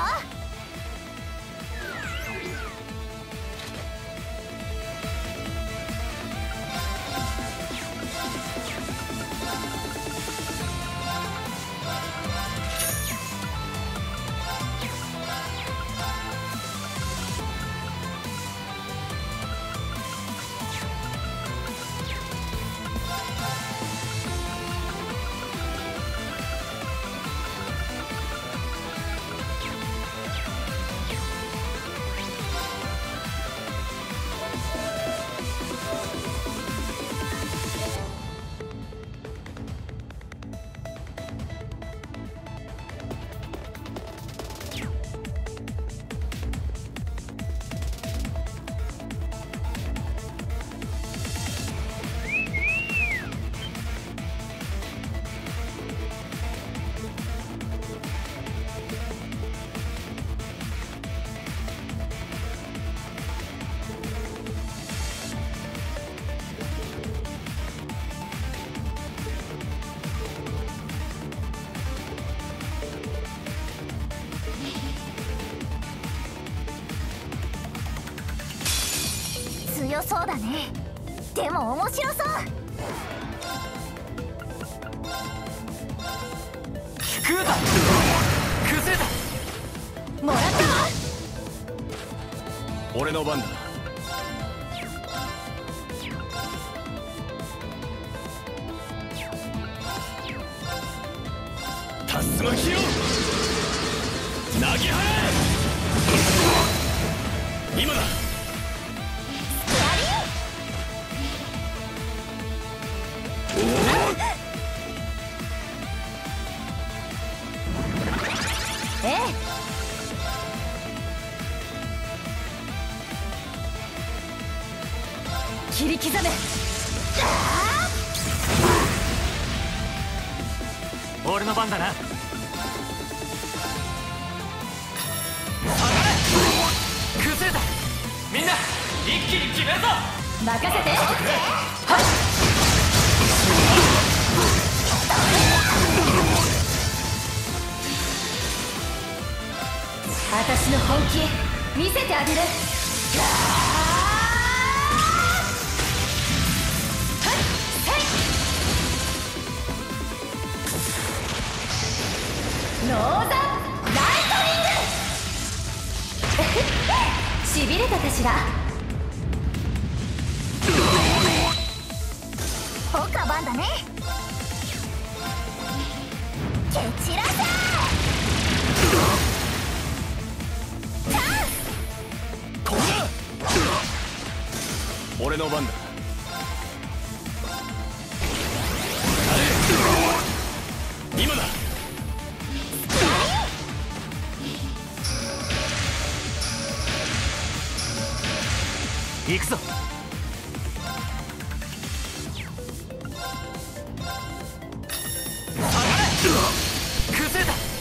強そうだね。でも面白そう。 食うだ。崩れた。 もらったわ。 俺の番だ。竜巻よ、投げ払え。今だ。 ええ、切り刻め。 俺の番だな。崩れた。みんな一気に決めるぞ。 任せて。私の本気見せてあげる。ノーザンライトニング。しびれたかしら。ポカバンだね。蹴散らせ。 俺の番だ。今だ。 行くぞ。崩れた。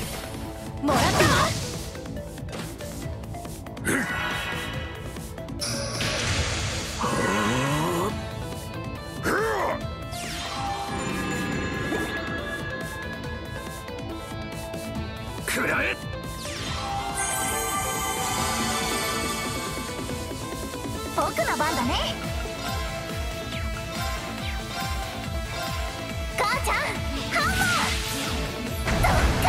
母ちゃんハンマーどっか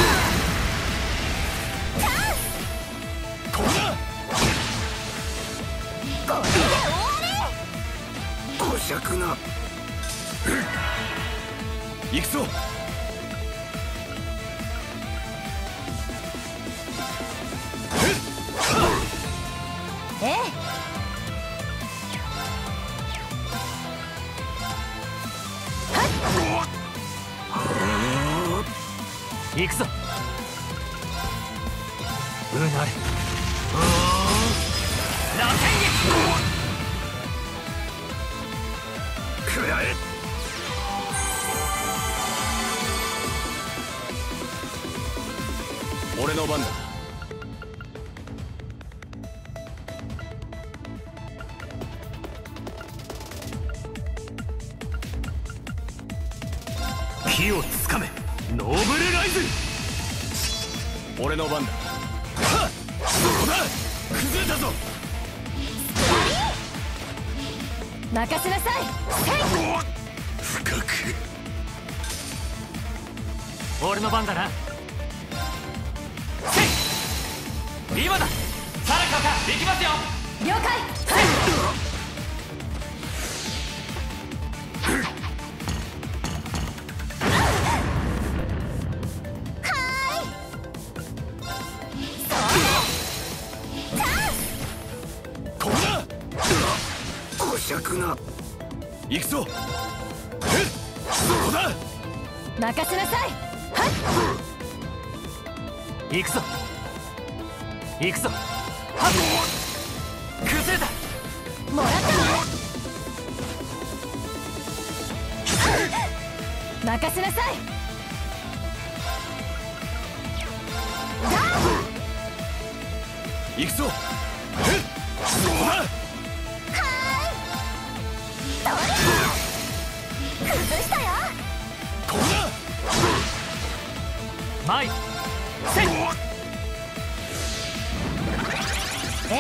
チャンスこれだ。 これで終わ小尺な。 行くぞ。 りええ行くぞ。うなれ。螺旋撃。 食らえ。 俺の番だ。 火をつかめノーブルライズ。 俺の番だ。はっ、そこだ。崩れたぞ。 任せなさい。 深く。 俺の番だな。今だ。さらかか行きますよ。 了解。 小尺な。 行くぞ。そこだ。 任せなさい。 行くぞ。行くぞ。はっ、崩れた。 もらったわ。任せなさい。 行くぞ。そこだ。 崩したよ。 これだ。 前せい。 ええ。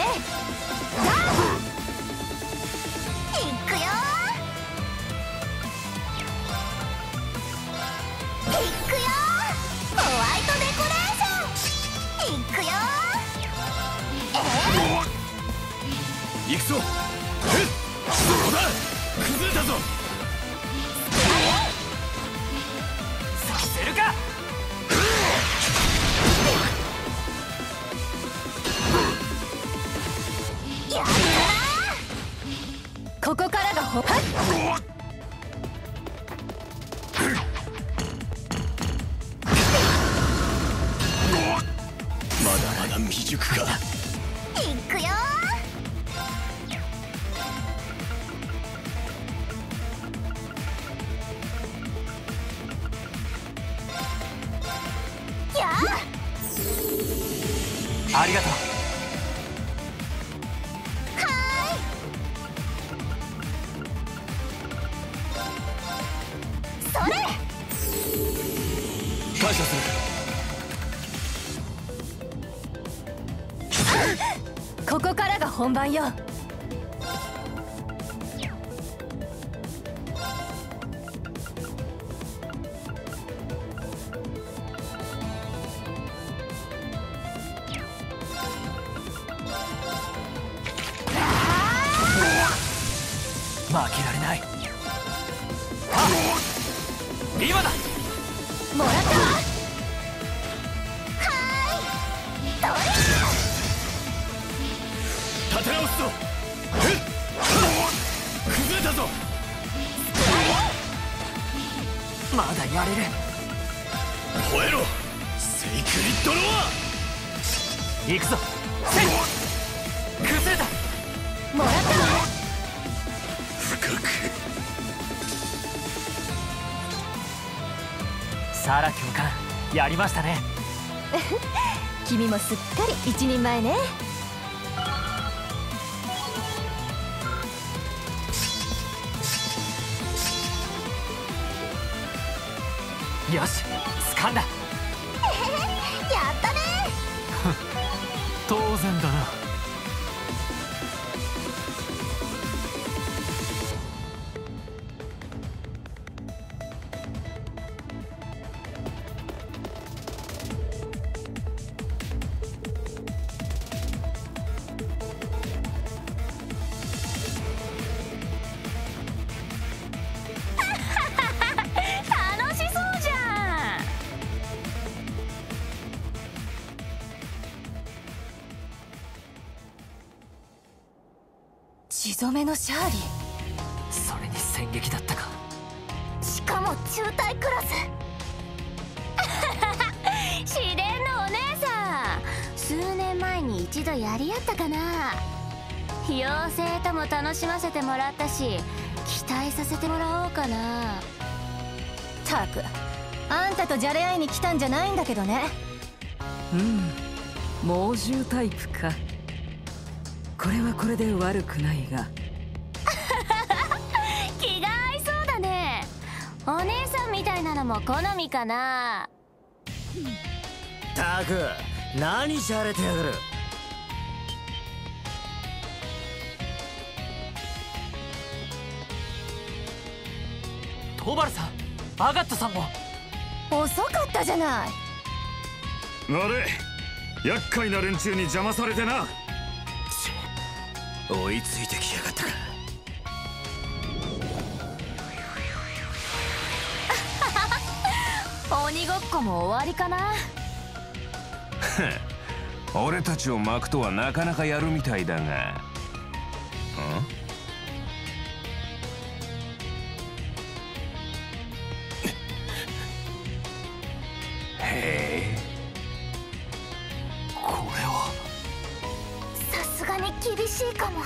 いくよ。いくよ。ホワイトデコレーション。いくよ。 行くぞ。そこだ。崩れたぞ。 させるか。 やったな。ここからがほっ。 まだまだ未熟か。 いくよ。 ありがとう。 それ。 感謝する。ここからが本番よ。 負けられない。今だ。 もらったわ。 立て直すぞ。崩れたぞ。 まだやれる。 吠えろセイクリッドロア。 行くぞ。せい。崩れた。 もらったわ。 深く。 サラ教官やりましたね。 君もすっかり一人前ね。 よし掴んだ。 やったね。 当然だな。 血染めのシャーリー。 それに戦撃だったか。 しかも中隊クラス。試練のお姉さん、数年前に一度やり合ったかな。妖精とも楽しませてもらったし、期待させてもらおうかな。 たく、あんたとじゃれ合いに来たんじゃないんだけどね。 猛獣タイプか。これはこれで悪くないが。 気が合いそうだね。お姉さんみたいなのも好みかな。 たく、何しゃれてやがる。 トバルさん、アガットさんも。 遅かったじゃない。 悪い、厄介な連中に邪魔されてな。 追いついてきやがったか。 鬼ごっこも終わりかな。 俺たちを巻くとはなかなかやるみたいだが。 これはさすがに厳しいかも。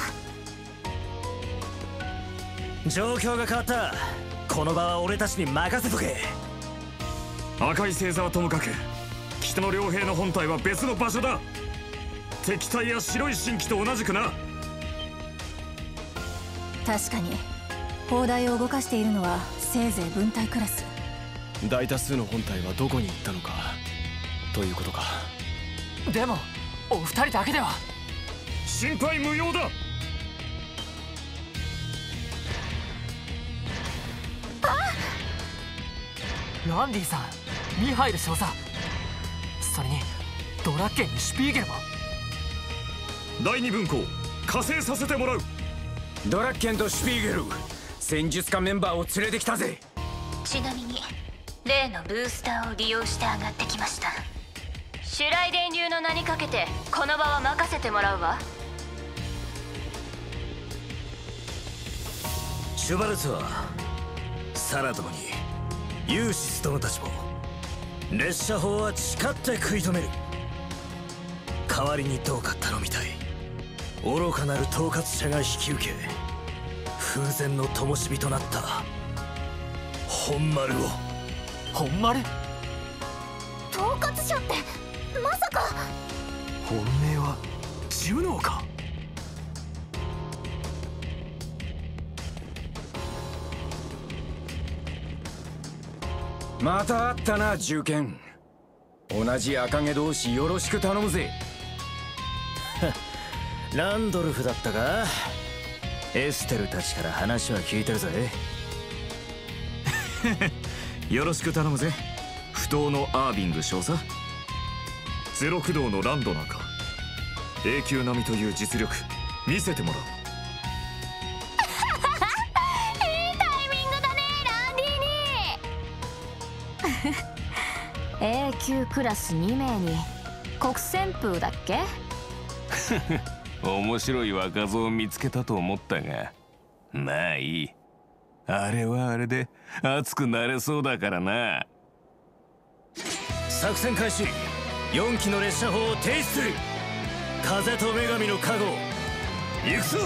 状況が変わった。この場は俺たちに任せとけ。 赤い星座はともかく、北の両兵の本体は別の場所だ。敵対や白い神器と同じくな。 確かに砲台を動かしているのはせいぜい分隊クラス。 大多数の本体はどこに行ったのかということか。 でもお二人だけでは。 心配無用だ。 ランディさん、ミハイル少佐、それにドラッケンにシュピーゲルも。 第二分校加勢させてもらう。 ドラッケンとシュピーゲル、戦術家メンバーを連れてきたぜ。 ちなみに例のブースターを利用して上がってきました。シュライデン流の名にかけてこの場は任せてもらうわ。 シュバルツはサラ殿にユーシス殿たちも列車砲は誓って食い止める。代わりにどうか頼みたい。愚かなる統括者が引き受け風前の灯火となった本丸を。 本丸？ 統括者ってまさか。 本命はジュノーか。 また会ったな、銃剣。同じ赤毛同士よろしく頼むぜ。 ランドルフだったか。エステルたちから話は聞いてるぜ。 よろしく頼むぜ、不当のアービング少佐。ゼロ駆動のランドナーか。永久並みという実力見せてもらおう。 いいタイミングだね、ランディに。 A 級クラス2名に国旋風だっけ。 面白い若造を見つけたと思ったが、まあいい。あれはあれで熱くなれそうだからな。 作戦開始。4機の列車砲を停止する。風と女神の加護、行くぞ。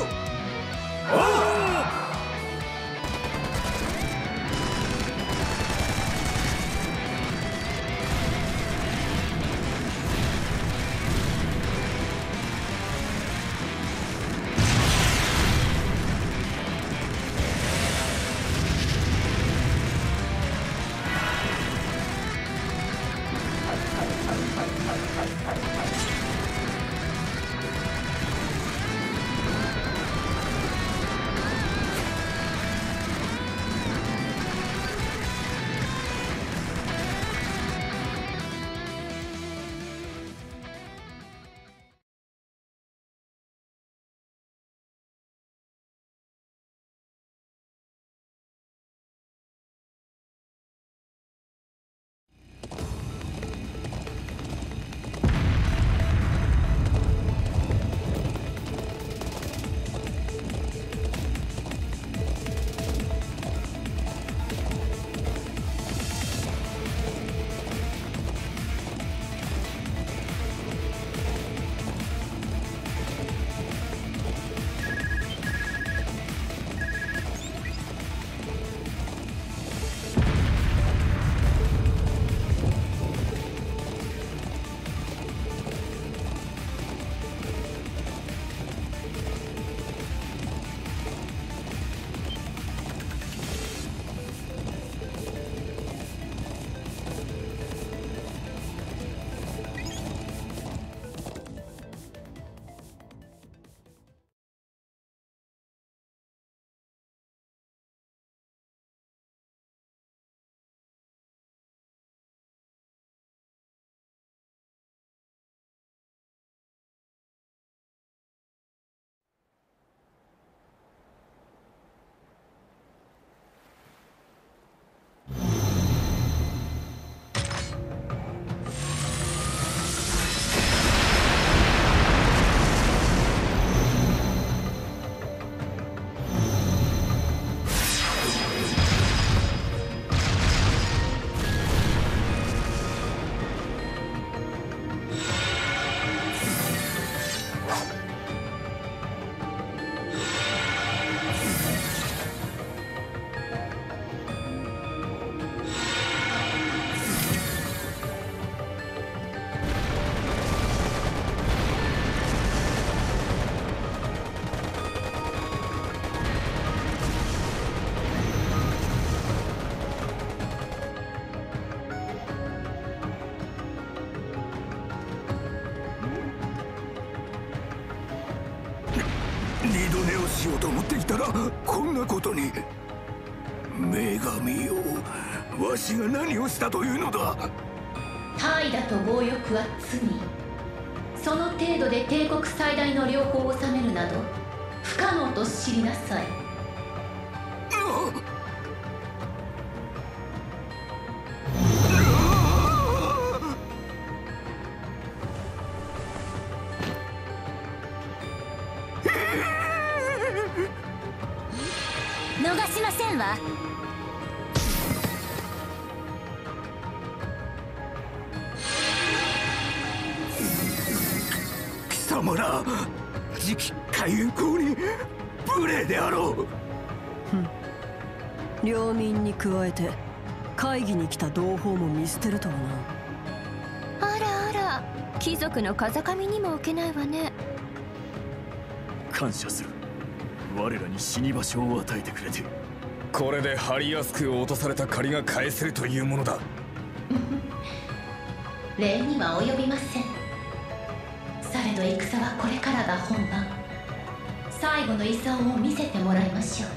こんなことに。女神よ、わしが何をしたというのだ。 怠惰と強欲は罪。その程度で帝国最大の領国を治めるなど不可能と知りなさい。 逃しませんわ。 貴様ら次期海援校に無礼であろう。 領民に加えて会議に来た同胞も見捨てるとはな。 あらあら、貴族の風上にも置けないわね。 感謝する。我らに死に場所を与えてくれて。 これで張りやすく落とされた借りが返せるというものだ。 礼には及びません。されど戦はこれからが本番。最後の勲を見せてもらいましょう。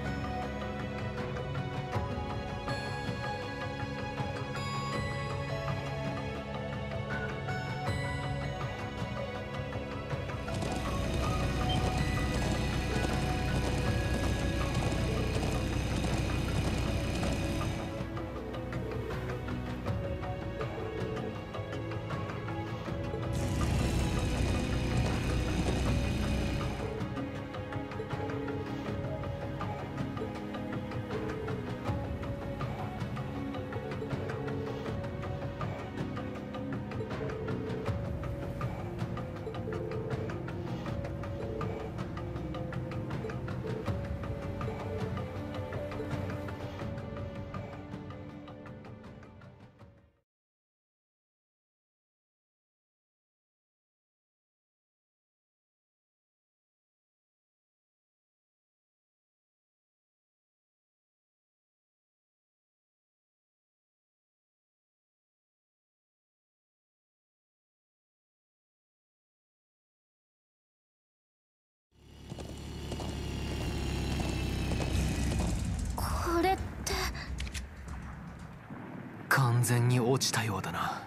これって完全に落ちたようだな。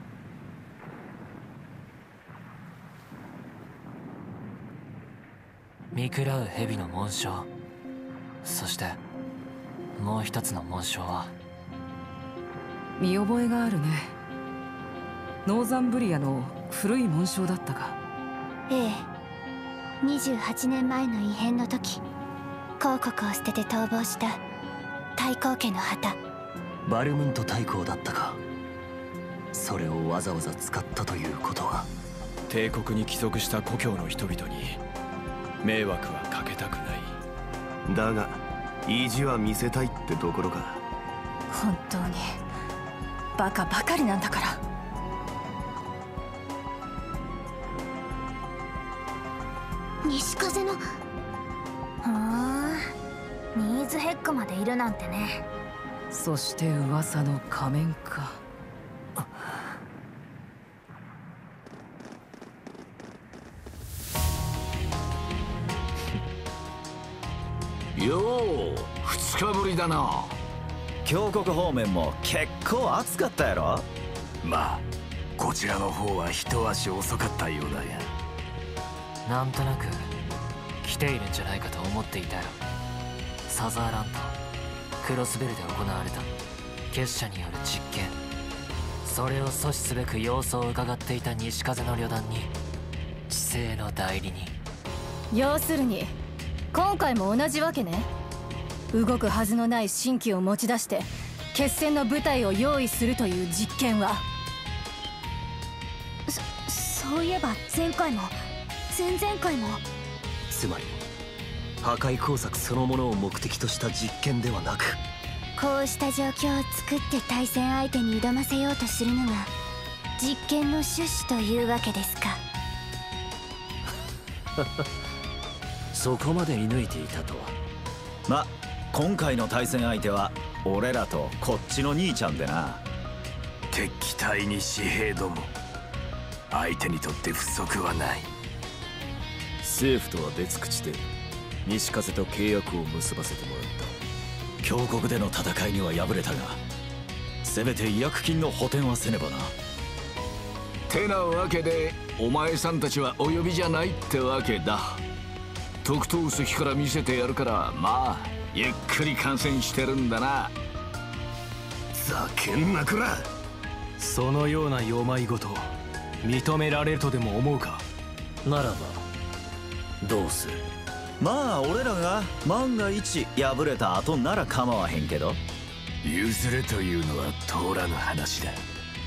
見喰らう蛇の紋章、そしてもう一つの紋章は見覚えがあるね。ノーザンブリアの古い紋章だったか。 ええ、28年前の異変の時、公国を捨てて逃亡した太閤家の旗。 バルムント太閤だったか。それをわざわざ使ったということは、 帝国に帰属した故郷の人々に迷惑はかけたくない。 だが意地は見せたいってところか。 本当にバカばかりなんだから。 西風のニーズヘックまでいるなんてね。 そして噂の仮面か。 よう、2日ぶりだな。 峡谷方面も結構暑かったやろ。 まあこちらの方は一足遅かったようだが、 なんとなく来ているんじゃないかと思っていたよ。サザーランドクロスベルで行われた結社による実験、それを阻止すべく様子を伺っていた西風の旅団に知性の代理人。 要するに今回も同じわけね。動くはずのない神器を持ち出して決戦の舞台を用意するという実験は。 そういえば前回も前々回も。 つまり破壊工作そのものを目的とした実験ではなく、 こうした状況を作って対戦相手に挑ませようとするのが実験の趣旨というわけですか。 そこまで見抜いていたとは。ま、今回の対戦相手は俺らとこっちの兄ちゃんでな。 敵対に紙兵ども、相手にとって不足はない。 政府とは別口で西風と契約を結ばせてもらった。強国での戦いには敗れたが、せめて違約金の補填はせねばな。 てなわけでお前さんたちはお呼びじゃないってわけだ。特等席から見せてやるから、まあゆっくり観戦してるんだな。 ざけんなくら。 そのような世まいごと認められるとでも思うか。 ならばどうする。 まあ俺らが万が一敗れた後なら構わへんけど、 譲るというのは通らぬ話だ。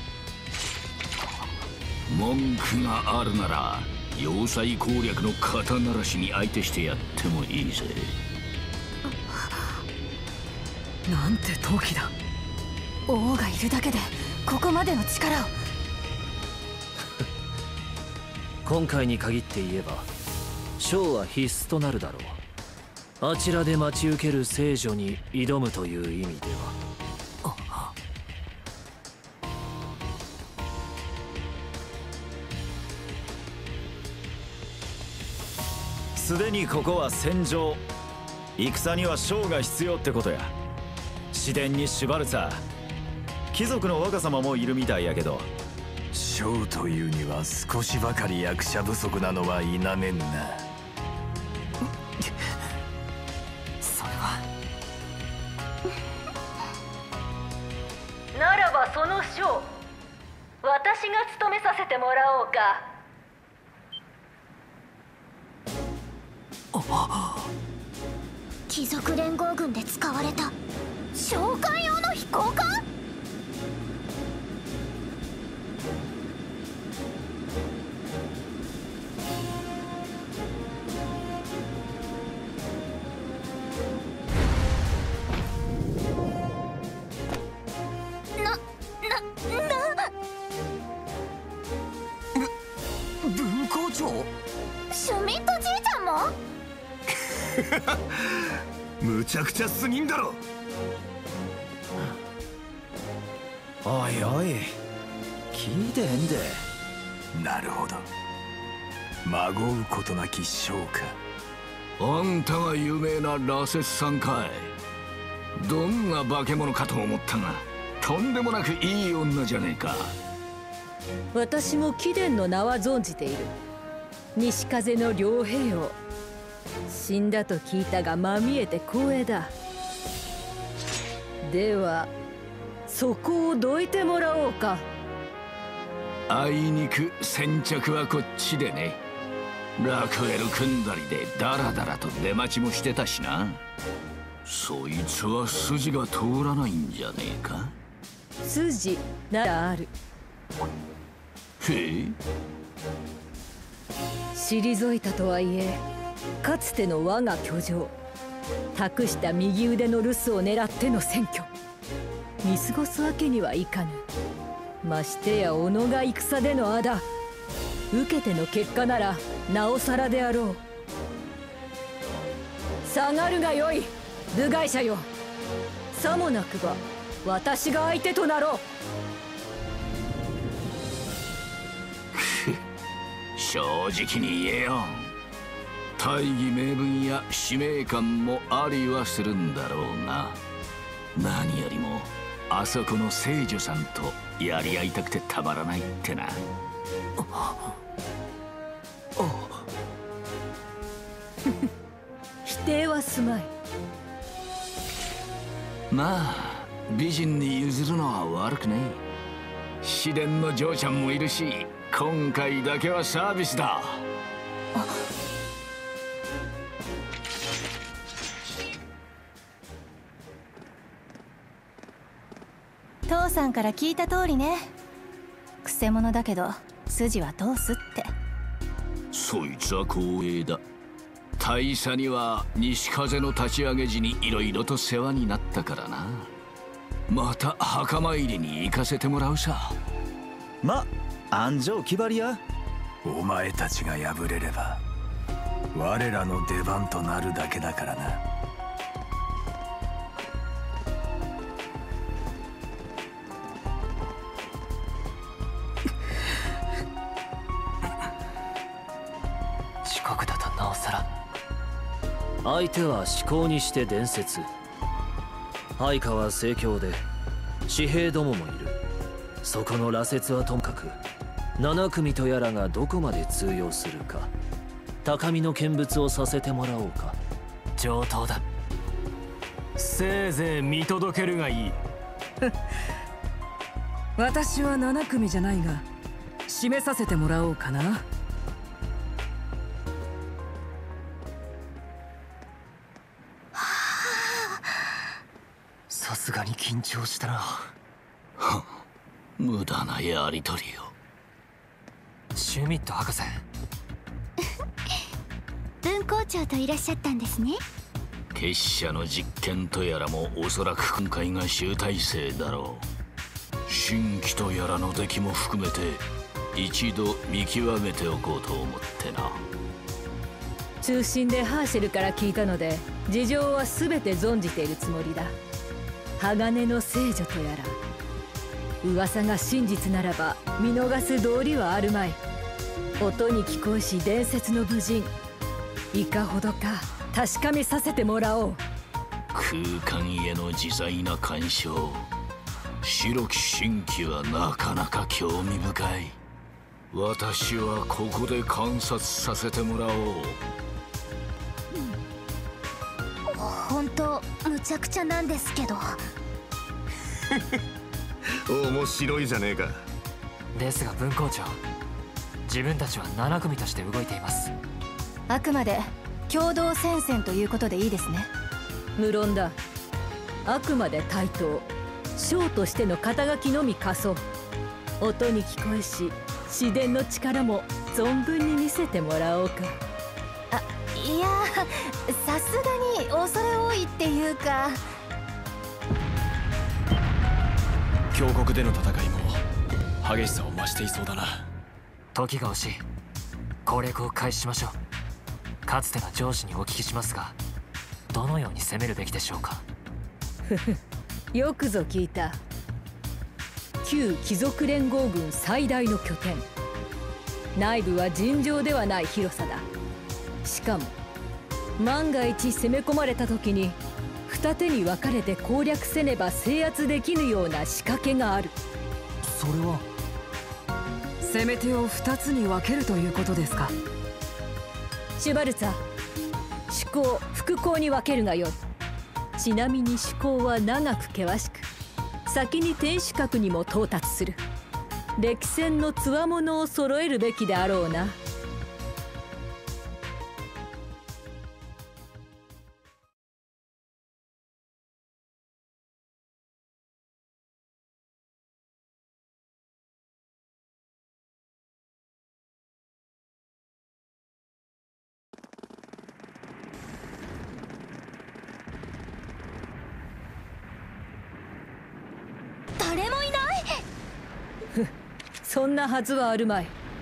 文句があるなら要塞攻略の肩慣らしに相手してやってもいいぜ。 なんて闘気だ。王がいるだけでここまでの力を。 今回に限って言えば将は必須となるだろう。あちらで待ち受ける聖女に挑むという意味では。 すでにここは戦場。戦には将が必要ってことや。市電にシュバルツァー、貴族の若様もいるみたいやけど、 将というには少しばかり役者不足なのは否めんな。 それはならばその将、私が務めさせてもらおうか。 貴族連合軍で使われた召喚用の飛行艦。 分校長。 シュミットじいちゃんも。 むちゃくちゃすぎんだろ。 おいおい、聞いてへんで。 なるほど、まごうことなき将か。 あんたが有名な羅刹さんかい。どんな化け物かと思ったが、とんでもなくいい女じゃねえか。 私も貴殿の名は存じている。西風の両兵王。死んだと聞いたがまみえて光栄だ。ではそこをどいてもらおうか。 あいにく先着はこっちでね。ラクエル組んだりでダラダラと出待ちもしてたしな。そいつは筋が通らないんじゃねえか。 筋ならある。 へえ。 退いたとはいえかつての我が居城、託した右腕の留守を狙っての選挙、見過ごすわけにはいかぬ。ましてや己が戦での仇、受けての結果ならなおさらであろう。下がるがよい、部外者よ。さもなくば私が相手となろう。 正直に言えよ。大義名分や使命感もありはするんだろうな。何よりもあそこの聖女さんとやり合いたくてたまらないってな。 否定はすまい。 まあ美人に譲るのは悪くねえ。試練の嬢ちゃんもいるし、今回だけはサービスだ。 父さんから聞いた通りね。くせ者だけど筋は通すって。 そいつは光栄だ。大佐には西風の立ち上げ時にいろいろと世話になったからな。また墓参りに行かせてもらうさ。 ま、安城決まりや。 お前たちが敗れれば我らの出番となるだけだからな。 遅刻だとなおさら。 相手は至高にして伝説。配下は盛況で紙兵どももいる。そこの羅刹はともかく7組とやらがどこまで通用するか、高みの見物をさせてもらおうか。 上等だ。せいぜい見届けるがいい。 私は7組じゃないが締めさせてもらおうかな。 さすがに緊張したな。 無駄なやりとりを。 シュミット博士。 分校長といらっしゃったんですね。 結社の実験とやらもおそらく今回が集大成だろう。新規とやらの出来も含めて一度見極めておこうと思ってな。 通信でハーシェルから聞いたので事情は全て存じているつもりだ。鋼の聖女とやら噂が真実ならば見逃す道理はあるまい。音に聞こえし伝説の武人いかほどか確かめさせてもらおう。 空間への自在な干渉、白き神器はなかなか興味深い。私はここで観察させてもらおう。 本当むちゃくちゃなんですけど。 面白いじゃねえか。 ですが分校長、自分たちは7組として動いています。 あくまで共同戦線ということでいいですね。 無論だ。あくまで対等、将としての肩書きのみ貸そう。音に聞こえし自伝の力も存分に見せてもらおうか。 いやさすがに恐れ多いっていうか。 峡谷での戦いも激しさを増していそうだな。 時が惜しい。攻略を開始しましょう。かつての上司にお聞きしますが、どのように攻めるべきでしょうか。 よくぞ聞いた。旧貴族連合軍最大の拠点。内部は尋常ではない広さだ。しかも万が一攻め込まれた時に二手に分かれて攻略せねば制圧できぬような仕掛けがある。 それは攻め手を2つに分けるということですか。 シュバルツァ、主攻副攻に分けるがよい。ちなみに主攻は長く険しく先に天守閣にも到達する。歴戦のつわものを揃えるべきであろうな。 誰もいない。 そんなはずはあるまい。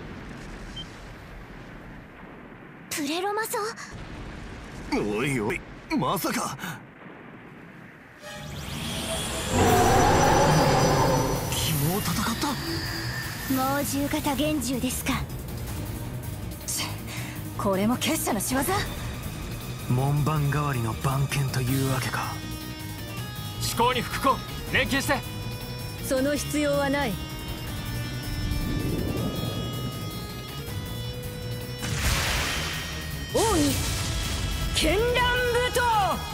プレロマソ。 おいおい、まさか。 昨日戦った。 猛獣型幻獣ですか。 これも結社の仕業。 門番代わりの番犬というわけか。 主攻に副攻連携して。 その必要はない。王に絢爛舞踏。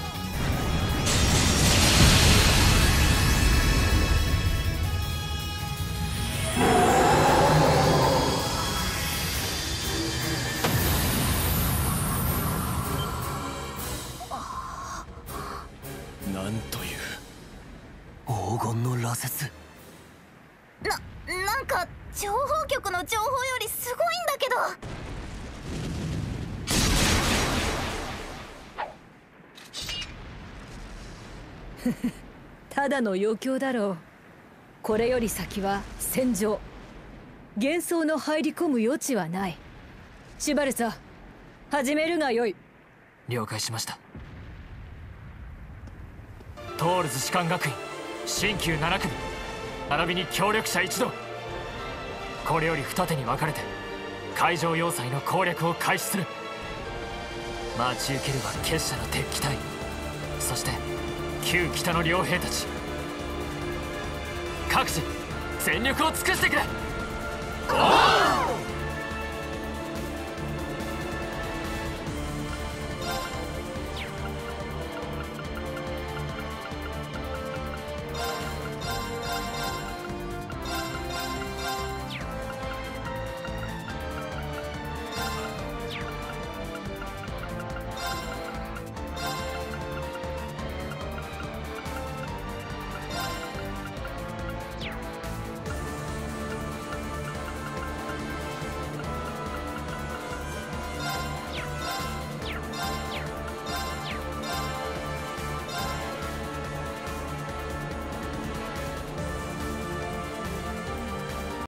なんという黄金の羅刹。 なんか情報局の情報よりすごいんだけど。 ただの余興だろう。これより先は戦場。幻想の入り込む余地はない。シュバルツァ、始めるがよい。 了解しました。トールズ士官学院新旧7組並びに協力者一同、これより二手に分かれて海上要塞の攻略を開始する。 待ち受けるは結社の鉄騎隊、そして旧北の両兵たち。各自全力を尽くしてくれ。